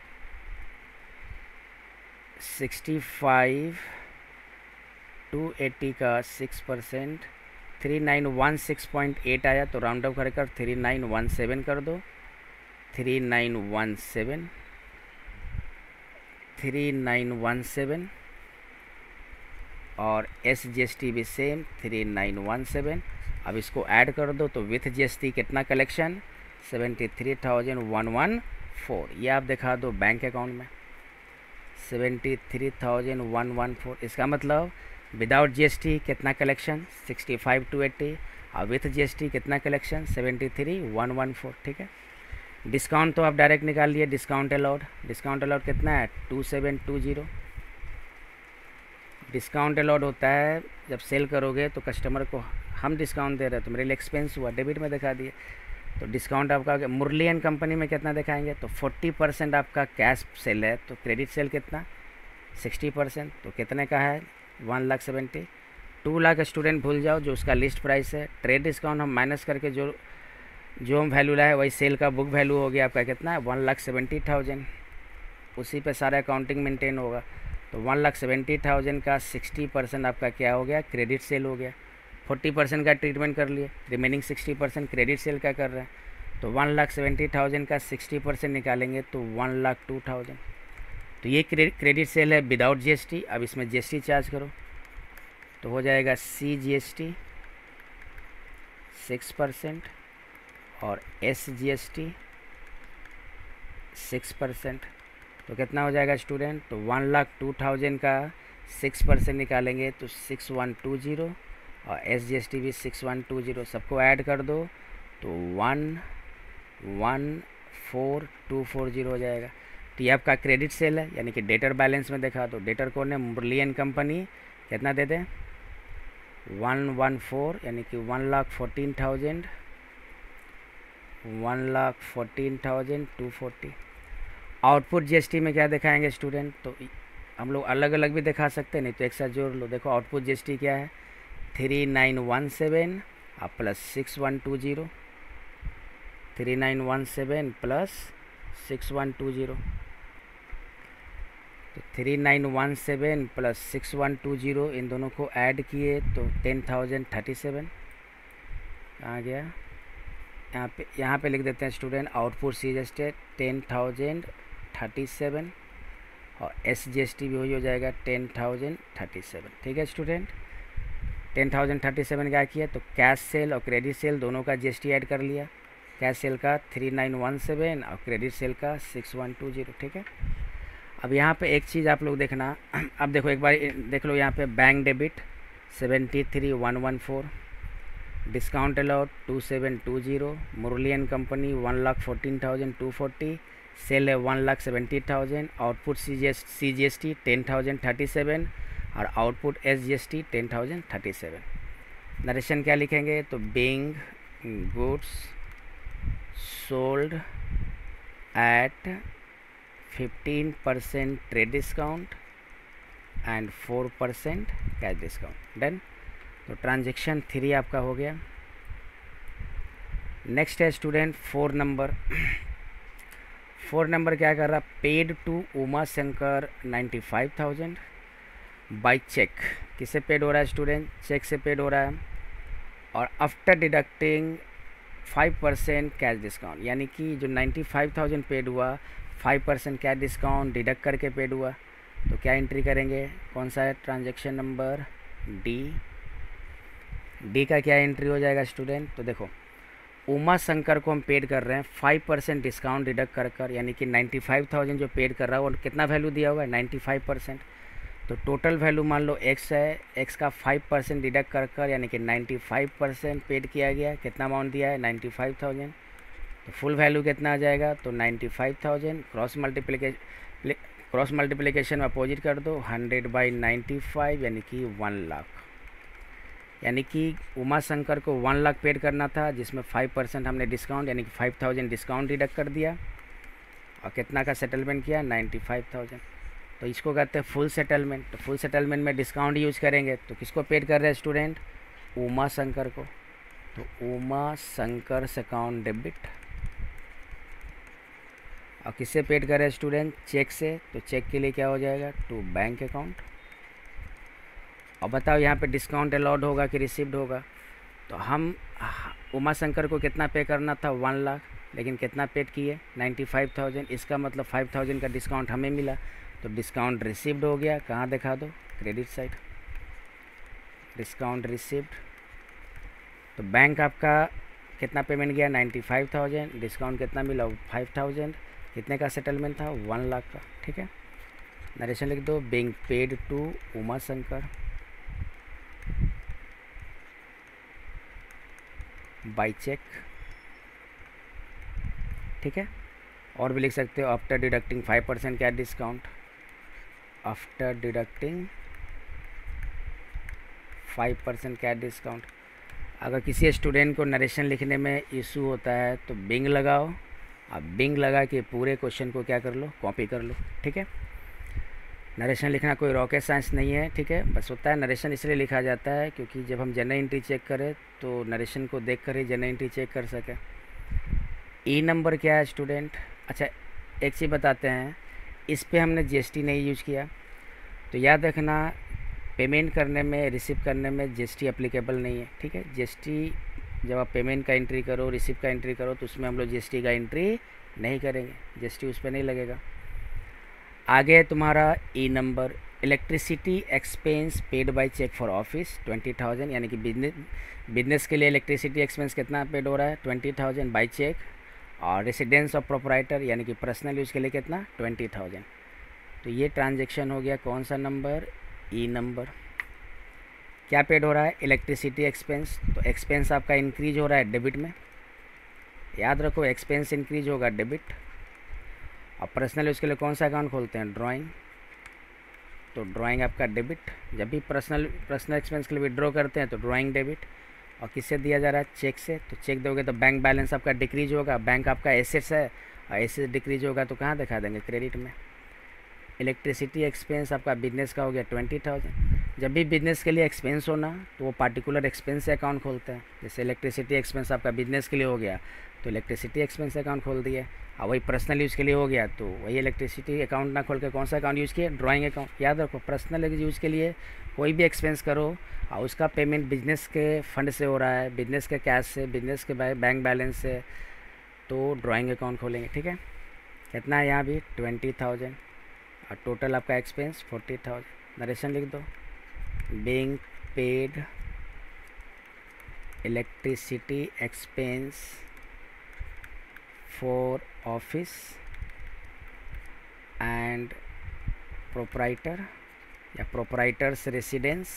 सिक्सटी फाइव टू एट्टी का six percent three nine one six point eight आया, तो राउंड अप कर थ्री नाइन वन सेवन कर दो। Three nine one seven three nine one seven और एस जी एस टी भी same three nine one seven. अब इसको add कर दो तो विथ जी एस टी कितना collection seventy three thousand one one four. ये आप दिखा दो बैंक अकाउंट में seventy three thousand one one four. इसका मतलब विदाउट जी एस टी कितना collection sixty five two eighty और विथ जी एस टी कितना collection seventy three one one four. ठीक है, डिस्काउंट तो आप डायरेक्ट निकाल लिए। डिस्काउंट अलाउड डिस्काउंट अलाउड कितना है two seven two zero. Discount allowed होता है जब सेल करोगे तो कस्टमर को हम डिस्काउंट दे रहे हैं तो मेरे लिए एक्सपेंस हुआ, डेबिट में दिखा दिए। तो डिस्काउंट आपका मुरली एंड कंपनी में कितना दिखाएंगे, तो फोर्टी परसेंट आपका कैश सेल है, तो क्रेडिट सेल कितना सिक्सटी परसेंट। तो कितने का है one lakh seventy. Two lakh student भूल जाओ जो उसका लिस्ट प्राइस है। ट्रेड डिस्काउंट हम माइनस करके जो जो हम वैल्यू लाए वही सेल का बुक वैल्यू हो गया आपका कितना है वन लाख सेवेंटी थाउजेंड। उसी पे सारा अकाउंटिंग मेंटेन होगा। तो वन लाख सेवेंटी थाउजेंड का सिक्सटी परसेंट आपका क्या हो गया क्रेडिट सेल हो गया। फोर्टी परसेंट का ट्रीटमेंट कर लिए, remaining sixty percent credit sale का कर रहे हैं। तो वन लाख सेवेंटी थाउजेंड का सिक्सटी परसेंट निकालेंगे तो वन लाख टू थाउजेंड। तो ये क्रेडिट सेल है विदाउट जी एस टी। अब इसमें जी एस टी चार्ज करो तो हो जाएगा C G S T six percent और S G S T six percent. तो कितना हो जाएगा स्टूडेंट, तो वन लाख टू थाउजेंड का सिक्स परसेंट निकालेंगे तो सिक्स वन टू जीरो और एस जी एस टी भी सिक्स वन टू जीरो। सबको ऐड कर दो तो one one four two four zero हो जाएगा। तो ये आपका क्रेडिट सेल है, यानी कि डेटर बैलेंस में देखा तो डेटर कौन है मुरली एंड कंपनी। कितना दे दें वन वन फोर, यानी कि one lakh fourteen thousand one lakh fourteen thousand two forty. Output GST में क्या दिखाएंगे स्टूडेंट, तो हम लोग अलग अलग भी दिखा सकते हैं, नहीं तो एक साथ जोड़ लो। देखो आउटपुट जीएसटी क्या है थ्री नाइन वन सेवन और plus six one two zero. Three nine one seven plus six one two zero. तो three nine one seven plus six one two zero इन दोनों को ऐड किए तो टेन थाउजेंड थर्टी सेवन आ गया। यहाँ पे यहाँ पे लिख देते हैं student output C G S T ten thousand thirty seven और एस जी एस टी भी वही हो जाएगा टेन थाउजेंड थर्टी सेवन। ठीक है student, ten thousand thirty seven क्या किया तो कैश सेल और क्रेडिट सेल दोनों का जी एस टी ऐड कर लिया। कैश सेल का थ्री नाइन वन सेवन और क्रेडिट सेल का सिक्स वन टू जीरो। ठीक है, अब यहाँ पे एक चीज़ आप लोग देखना। अब देखो एक बार देख लो यहाँ पे bank debit seventy three one one four, discount allowed two seven two zero, Murali and company one lakh fourteen thousand two forty, sale है one lakh seventy thousand, output C G S C G S T ten thousand thirty seven और output S G S T ten thousand thirty seven. Narration क्या लिखेंगे तो being goods sold at fifteen percent trade discount and four percent cash discount. Done. तो transaction three आपका हो गया। Next है student four number. Four number क्या कर रहा paid to Uma Shankar ninety five thousand by cheque. किससे पेड हो रहा है स्टूडेंट, चेक से पेड हो रहा है और after deducting five percent cash discount, यानी कि जो नाइन्टी फाइव थाउजेंड पेड हुआ five percent cash discount deduct करके पेड हुआ। तो क्या एंट्री करेंगे, कौन सा है ट्रांजेक्शन नंबर डी। डी का क्या एंट्री हो जाएगा स्टूडेंट, तो देखो उमा शंकर को हम पेड कर रहे हैं फाइव परसेंट डिस्काउंट डिडक्ट कर कर, यानी कि नाइन्टी फाइव थाउजेंड जो पेड कर रहा है वो कितना वैल्यू दिया हुआ है नाइन्टी फाइव परसेंट। तो टोटल वैल्यू मान लो एक्स है, एक्स का फाइव परसेंट डिडक्ट कर कर यानी कि नाइन्टी फाइव परसेंट पेड किया गया। कितना अमाउंट दिया है नाइन्टी फाइव थाउजेंड। तो फुल वैल्यू कितना आ जाएगा तो ninety five thousand. Cross multiplication cross multiplication में अपोजिट कर दो हंड्रेड बाई नाइन्टी फाइव यानी कि वन लाख। यानी कि उमा शंकर को वन लाख पेड करना था, जिसमें फाइव परसेंट हमने डिस्काउंट यानी कि फाइव थाउजेंड डिस्काउंट डिडक्ट कर दिया, और कितना का सेटलमेंट किया, नाइन्टी फाइव थाउजेंड। तो इसको कहते हैं फुल सेटलमेंट। तो फुल सेटलमेंट में डिस्काउंट यूज करेंगे, तो किसको पेड कर रहे हैं स्टूडेंट, उमा शंकर को। तो उमा शंकर से अकाउंट डेबिट। और किससे पेड कर रहे हैं स्टूडेंट, चेक से। तो चेक के लिए क्या हो जाएगा, टू बैंक अकाउंट। और बताओ यहाँ पे डिस्काउंट अलाउड होगा कि रिसीव्ड होगा। तो हम उमा शंकर को कितना पे करना था, वन लाख, लेकिन कितना पेड किए, नाइन्टी फाइव थाउजेंड। इसका मतलब फाइव थाउजेंड का डिस्काउंट हमें मिला, तो डिस्काउंट रिसीव्ड हो गया। कहाँ दिखा दो, क्रेडिट साइड, डिस्काउंट रिसीव्ड। तो बैंक आपका कितना पेमेंट गया, नाइन्टी फाइव थाउजेंड, डिस्काउंट कितना मिला, फाइव थाउजेंड। कितने का सेटलमेंट था, वन लाख का। ठीक है, नरेशन लिख दो, being paid to Uma Shankar by cheque. ठीक है, और भी लिख सकते हो, आफ्टर डिडक्टिंग फाइव परसेंट क्या discount, after deducting five percent क्या डिस्काउंट। अगर किसी स्टूडेंट को नरेशन लिखने में इशू होता है तो बिंग लगाओ, अब बिंग लगा के पूरे क्वेश्चन को क्या कर लो, कॉपी कर लो। ठीक है, नरेशन लिखना कोई रॉकेट साइंस नहीं है। ठीक है, बस होता है नरेशन इसलिए लिखा जाता है क्योंकि जब हम जनरल एंट्री चेक करें तो नरेशन को देख कर ही जनरल एंट्री चेक कर सकें। ई नंबर क्या है स्टूडेंट, अच्छा एक चीज़ बताते हैं, इस पे हमने जीएसटी नहीं यूज किया, तो याद रखना पेमेंट करने में, रिसीव करने में जीएसटी एप्लीकेबल नहीं है। ठीक है, जीएसटी जब आप पेमेंट का एंट्री करो, रिसीव का एंट्री करो, तो उसमें हम लोग जीएसटी का एंट्री नहीं करेंगे, जीएसटी उस पर नहीं लगेगा। आगे तुम्हारा E number, electricity expense paid by cheque for office twenty thousand, यानी कि बिजनेस बिजनेस के लिए इलेक्ट्रिसिटी एक्सपेंस कितना पेड हो रहा है, ट्वेंटी थाउजेंड बाई चेक। और रेसिडेंस ऑफ प्रोपराइटर यानी कि पर्सनल यूज़ के लिए कितना, ट्वेंटी थाउजेंड। तो ये ट्रांजैक्शन हो गया कौन सा नंबर, ई नंबर। क्या पेड हो रहा है, इलेक्ट्रिसिटी एक्सपेंस। तो एक्सपेंस आपका इंक्रीज हो रहा है डेबिट में, याद रखो एक्सपेंस इंक्रीज होगा डेबिट। और पर्सनल यूज़ के लिए कौन सा अकाउंट खोलते हैं, ड्राइंग। तो ड्राइंग आपका डेबिट। जब भी पर्सनल पर्सनल एक्सपेंस के लिए विड्रॉ करते हैं तो ड्राइंग डेबिट। और किससे दिया जा रहा है, चेक से। तो चेक दोगे तो बैंक बैलेंस आपका डिक्रीज होगा, बैंक आपका एसेट्स है, और एसेट्स डिक्रीज होगा तो कहाँ दिखा देंगे, क्रेडिट में। इलेक्ट्रिसिटी एक्सपेंस आपका बिजनेस का हो गया ट्वेंटी थाउजेंड। जब भी बिजनेस के लिए एक्सपेंस होना तो वो पार्टिकुलर एक्सपेंस से अकाउंट खोलते हैं। जैसे इलेक्ट्रिसिटी एक्सपेंस आपका बिजनेस के लिए हो गया तो इलेक्ट्रिसिटी एक्सपेंस अकाउंट खोल दिए, और वही पर्सनल यूज़ के लिए हो गया तो वही इलेक्ट्रिसिटी अकाउंट ना खोल के कौन सा अकाउंट यूज़ किया, ड्राइंग अकाउंट। याद रखो पर्सनल यूज़ के लिए कोई भी एक्सपेंस करो और उसका पेमेंट बिजनेस के फंड से हो रहा है, बिजनेस के कैश से, बिजनेस के बैंक बैलेंस से, तो ड्राइंग अकाउंट खोलेंगे। ठीक है, कितना है यहाँ भी, ट्वेंटी थाउजेंड, और टोटल आपका एक्सपेंस फोर्टी थाउजेंड। नरेशन लिख दो, being paid electricity expense for office and proprietor या proprietor's residence,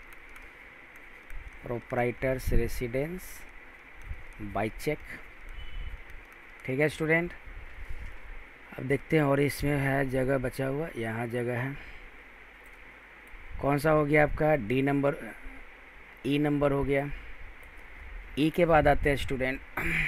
proprietor's residence by cheque. ठीक है स्टूडेंट, अब देखते हैं और इसमें है जगह बचा हुआ, यहाँ जगह है, कौन सा हो गया आपका, डी नंबर, ई नंबर हो गया। ई के बाद आते हैं स्टूडेंट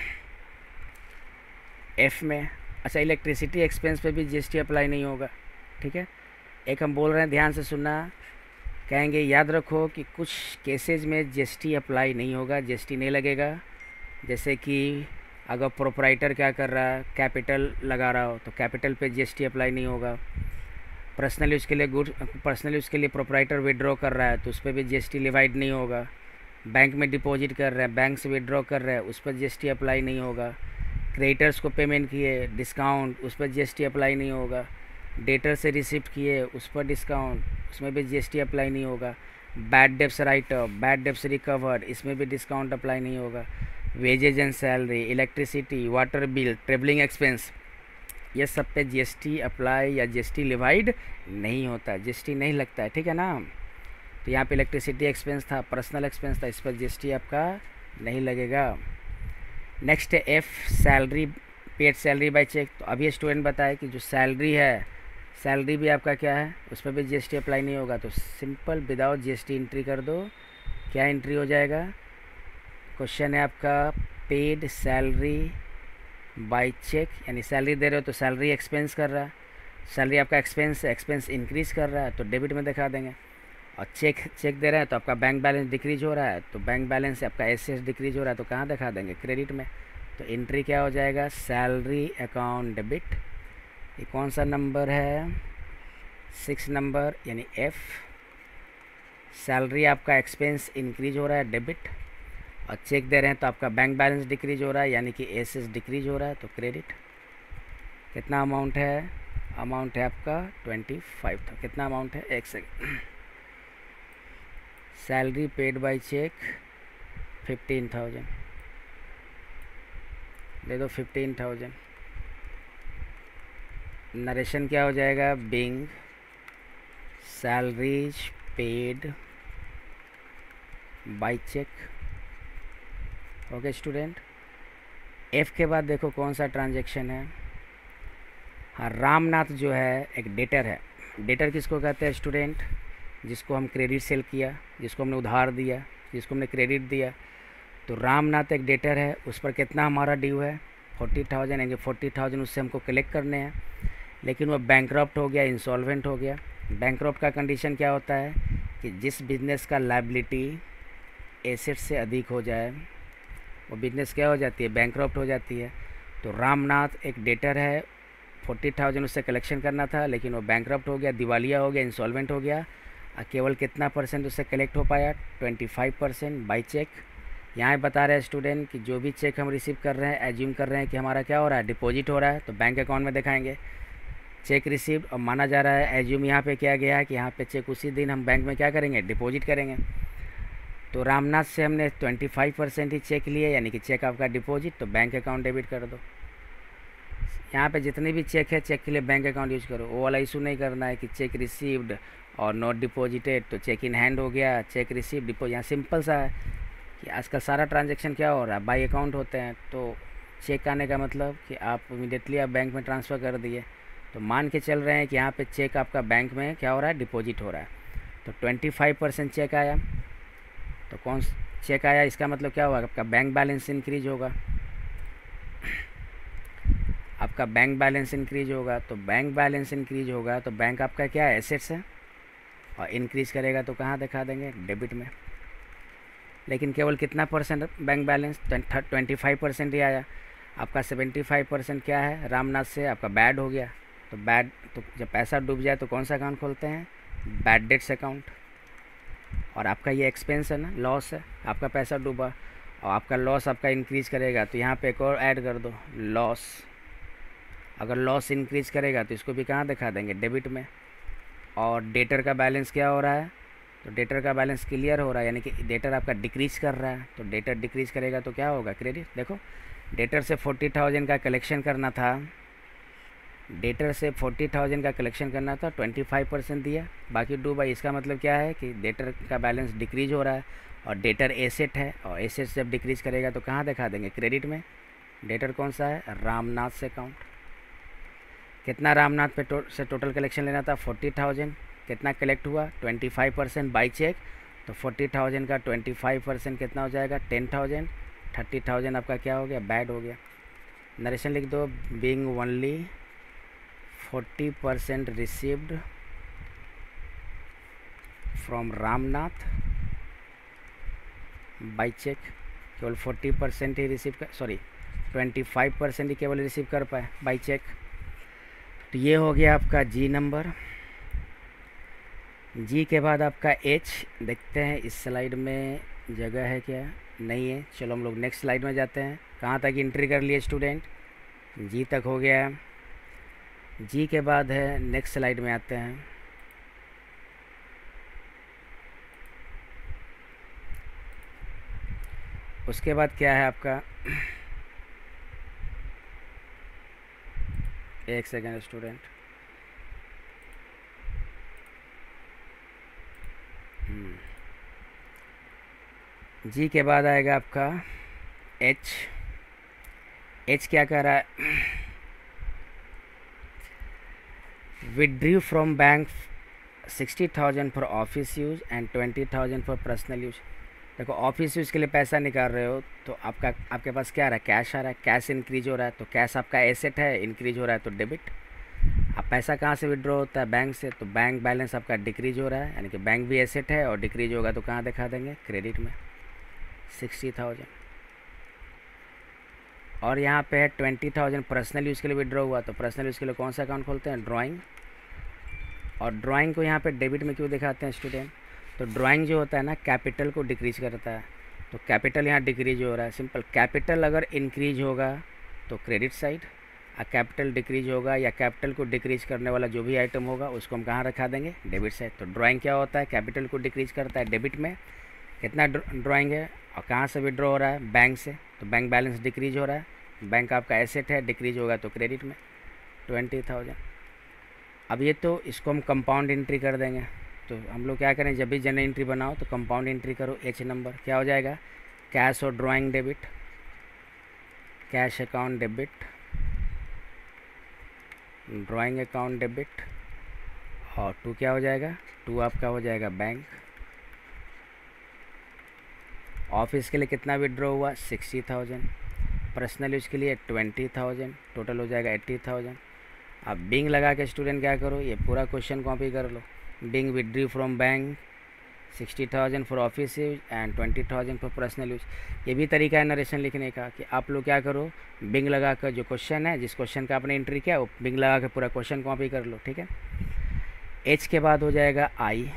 एफ में। अच्छा, इलेक्ट्रिसिटी एक्सपेंस पे भी जीएसटी अप्लाई नहीं होगा। ठीक है, एक हम बोल रहे हैं, ध्यान से सुनना, कहेंगे याद रखो कि कुछ केसेस में जीएसटी अप्लाई नहीं होगा, जीएसटी नहीं लगेगा। जैसे कि अगर प्रोपराइटर क्या कर रहा है, कैपिटल लगा रहा हो तो कैपिटल पे जीएसटी अप्लाई नहीं होगा। पर्सनल यूज़ के लिए गुड पर्सनल यूज़ के लिए प्रोपराइटर विड्रॉ कर रहा है तो उस पर भी जीएसटी लिवाइड नहीं होगा। बैंक में डिपॉजिट कर रहा है, बैंक से विड्रॉ कर रहा है, उस पर जीएसटी अप्लाई नहीं होगा। क्रेडिटर्स को पेमेंट किए, डिस्काउंट, उस पर जीएसटी अप्लाई नहीं होगा। डेटर से रिसिप्ट किए, उस पर डिस्काउंट, उसमें भी जीएसटी अप्लाई नहीं होगा। Bad debts write off, bad debts recovered, इसमें भी डिस्काउंट अप्लाई नहीं होगा। Wages and salary, electricity, water bill, travelling expense, ये सब पे जीएसटी अप्लाई या जीएसटी लिवाइड नहीं होता, जीएसटी नहीं लगता है। ठीक है ना, तो यहाँ पे इलेक्ट्रिसिटी एक्सपेंस था, पर्सनल एक्सपेंस था, इस पर जीएसटी आपका नहीं लगेगा। नेक्स्ट है F, salary, paid salary by cheque. तो अभी स्टूडेंट बताए कि जो सैलरी है, सैलरी भी आपका क्या है, उस पर भी जीएसटी अप्लाई नहीं होगा, तो सिंपल विदाउट जीएसटी एंट्री कर दो, क्या एंट्री हो जाएगा? क्वेश्चन है आपका पेड सैलरी बाय चेक, यानी सैलरी दे रहे हो तो सैलरी एक्सपेंस कर रहा है, सैलरी आपका एक्सपेंस एक्सपेंस इंक्रीज़ कर रहा है तो डेबिट में दिखा देंगे। और चेक चेक दे रहे हैं तो आपका बैंक बैलेंस डिक्रीज हो रहा है, तो बैंक बैलेंस से आपका एसेट्स डिक्रीज हो रहा है तो कहाँ दिखा देंगे? क्रेडिट में। तो एंट्री क्या हो जाएगा? Salary account debit. ये कौन सा नंबर है? सिक्स नंबर, यानी एफ। सैलरी आपका एक्सपेंस इंक्रीज हो रहा है, डेबिट। और चेक दे रहे हैं तो आपका बैंक बैलेंस डिक्रीज हो रहा है, यानी कि एसेट्स डिक्रीज हो रहा है तो क्रेडिट। कितना अमाउंट है? अमाउंट है आपका ट्वेंटी फाइव था। कितना अमाउंट है? एक second. Salary paid by cheque fifteen thousand, दे दो फिफ्टीन थाउजेंड। नरेशन क्या हो जाएगा? Being salaries paid by cheque. Okay student. F के बाद देखो कौन सा ट्रांजैक्शन है। हाँ, रामनाथ जो है एक डेटर है। डेटर किसको कहते हैं स्टूडेंट? जिसको हम क्रेडिट सेल किया, जिसको हमने उधार दिया, जिसको हमने क्रेडिट दिया, तो रामनाथ एक डेटर है। उस पर कितना हमारा ड्यू है? फोर्टी थाउजेंड, यानी फोर्टी थाउजेंड उससे हमको कलेक्ट करने हैं। लेकिन वो बैंकरप्ट हो गया, इंसॉल्वेंट हो गया। बैंकरप्ट का कंडीशन क्या होता है कि जिस बिज़नेस का लायबिलिटी एसेट से अधिक हो जाए वो बिज़नेस क्या हो जाती है? बैंकरप्ट हो जाती है। तो रामनाथ एक डेटर है, फोर्टी थाउजेंड उससे कलेक्शन करना था लेकिन वो बैंकरप्ट हो गया, दिवालिया हो गया, इंसॉल्वेंट हो गया। केवल कितना परसेंट उससे कलेक्ट हो पाया? Twenty five percent by cheque. यहाँ बता रहे हैं स्टूडेंट कि जो भी चेक हम रिसीव कर रहे हैं, एज्यूम कर रहे हैं कि हमारा क्या हो रहा है? डिपॉजिट हो रहा है, तो बैंक अकाउंट में दिखाएंगे चेक रिसीव्ड। और माना जा रहा है, एज्यूम यहाँ पे किया गया है कि यहाँ पे चेक उसी दिन हम बैंक में क्या करेंगे? डिपॉजिट करेंगे। तो रामनाथ से हमने ट्वेंटी फाइव परसेंट ही चेक लिए, यानी कि चेक आपका डिपॉजिट, तो बैंक अकाउंट डेबिट कर दो। यहाँ पे जितने भी चेक है, चेक के लिए बैंक अकाउंट यूज करो। वो वाला इशू नहीं करना है कि चेक रिसीव्ड और नॉट डिपॉजिटेड, तो चेक इन हैंड हो गया, चेक रिसीव डिपॉजिट। यहाँ सिंपल सा है कि आजकल सारा ट्रांजैक्शन क्या हो रहा है? बाई अकाउंट होते हैं। तो चेक आने का मतलब कि आप इमीडिएटली आप बैंक में ट्रांसफ़र कर दिए। तो मान के चल रहे हैं कि यहाँ पे चेक आपका बैंक में क्या हो रहा है? डिपॉजिट हो रहा है। तो ट्वेंटी फाइव परसेंट चेक आया, तो कौन चेक आया? इसका मतलब क्या होगा? आपका बैंक बैलेंस इंक्रीज होगा, आपका बैंक बैलेंस इंक्रीज होगा। तो बैंक बैलेंस इंक्रीज होगा तो बैंक आपका क्या है? एसेट्स है, और इंक्रीज करेगा तो कहाँ दिखा देंगे? डेबिट में। लेकिन केवल कितना percent bank balance? Twenty five percent ही आया। आपका सेवेंटी फाइव परसेंट क्या है? रामनाथ से आपका बैड हो गया। तो बैड, तो जब पैसा डूब जाए तो कौन सा अकाउंट खोलते हैं? Bad debts account. और आपका ये एक्सपेंस है ना, लॉस है, आपका पैसा डूबा और आपका लॉस आपका इंक्रीज करेगा तो यहाँ पे एक और ऐड कर दो, लॉस। अगर लॉस इंक्रीज करेगा तो इसको भी कहाँ दिखा देंगे? डेबिट में। और डेटर का बैलेंस क्या हो रहा है? तो डेटर का बैलेंस क्लियर हो रहा है, यानी कि डेटर आपका डिक्रीज कर रहा है। तो डेटर डिक्रीज करेगा तो क्या होगा? क्रेडिट। देखो, डेटर से फोर्टी थाउजेंड का कलेक्शन करना था, डेटर से फोर्टी थाउजेंड का कलेक्शन करना था, ट्वेंटी फाइव परसेंट दिया, बाकी डूबा। इसका मतलब क्या है कि डेटर का बैलेंस डिक्रीज हो रहा है और डेटर एसेट है, और एसेट जब डिक्रीज करेगा तो कहाँ दिखा देंगे? क्रेडिट में। डेटर कौन सा है? रामनाथ से अकाउंट। कितना रामनाथ पे टो, से टोटल कलेक्शन लेना था? Forty thousand. कितना कलेक्ट हुआ? Twenty five percent by cheque. तो फोर्टी थाउजेंड का ट्वेंटी फाइव परसेंट कितना हो जाएगा? Ten thousand. थर्टी थाउजेंड आपका क्या हो गया? बैड हो गया। नरेशन लिख दो, being only forty percent received from Ramnath by cheque. केवल फोर्टी परसेंट ही रिसीव कर, सॉरी ट्वेंटी फाइव परसेंट ही केवल रिसीव कर पाए बाई चेक। तो ये हो गया आपका जी नंबर। जी के बाद आपका एच। देखते हैं इस स्लाइड में जगह है क्या? नहीं है। चलो हम लोग नेक्स्ट स्लाइड में जाते हैं। कहाँ तक एंट्री कर लिए स्टूडेंट? जी तक हो गया। जी के बाद है, नेक्स्ट स्लाइड में आते हैं। उसके बाद क्या है आपका? एक सेकेंड स्टूडेंट। जी के बाद आएगा आपका एच। एच क्या कह रहा है? Withdrew from bank sixty thousand for office use and twenty thousand for personal use. देखो ऑफिस यूज़ के लिए पैसा निकाल रहे हो तो आपका आपके पास क्या आ रहा है, कैश आ रहा है, कैश इंक्रीज हो रहा है, तो कैश आपका एसेट है, इंक्रीज हो रहा है तो डेबिट। अब पैसा कहाँ से विड्रॉ होता है, बैंक से, तो बैंक बैलेंस आपका डिक्रीज हो रहा है, यानी कि बैंक भी एसेट है और डिक्रीज होगा तो कहाँ दिखा देंगे, क्रेडिट में, सिक्सटी थाउजेंड। और यहाँ पे है ट्वेंटी थाउजेंड पर्सनल यूज़ के लिए विड्रॉ हुआ, तो पर्सनल यूज़ के लिए कौन सा अकाउंट खोलते हैं, ड्राइंग। और ड्राइंग को यहाँ पे डेबिट में क्यों दिखाते हैं स्टूडेंट, तो ड्राइंग जो होता है ना कैपिटल को डिक्रीज करता है, तो कैपिटल यहाँ डिक्रीज हो रहा है, सिंपल। कैपिटल अगर इंक्रीज होगा तो क्रेडिट साइड, और कैपिटल डिक्रीज होगा या कैपिटल को डिक्रीज करने वाला जो भी आइटम होगा उसको हम कहाँ रखा देंगे, डेबिट साइड। तो ड्राइंग क्या होता है, कैपिटल को डिक्रीज करता है डेबिट में। कितना ड्राइंग है और कहाँ से विड्रॉ हो रहा है, बैंक से, तो बैंक बैलेंस डिक्रीज हो रहा है, बैंक आपका एसेट है, डिक्रीज होगा तो क्रेडिट में, ट्वेंटी थाउजेंड। अब ये तो इसको हम कंपाउंड एंट्री कर देंगे, तो हम लोग क्या करें, जब भी जनरल एंट्री बनाओ तो कंपाउंड एंट्री करो, एच नंबर क्या हो जाएगा, कैश और drawing debit, cash account debit, drawing account debit, और टू क्या हो जाएगा, टू आपका हो जाएगा बैंक। ऑफिस के लिए कितना विड्रॉ हुआ, सिक्सटी थाउजेंड, पर्सनल यूज़ के लिए ट्वेंटी थाउजेंड, टोटल हो जाएगा एट्टी थाउजेंड। अब बिंग लगा के स्टूडेंट क्या करो, ये पूरा क्वेश्चन कॉपी कर लो, being withdrew from bank sixty thousand for office use and twenty thousand for personal use. ये भी तरीका है नरेशन लिखने का कि आप लोग क्या करो, बिंग लगा कर जो क्वेश्चन है, जिस क्वेश्चन का आपने एंट्री किया वो बिंग लगा के पूरा क्वेश्चन कॉपी कर लो, ठीक है। एच के बाद हो जाएगा I,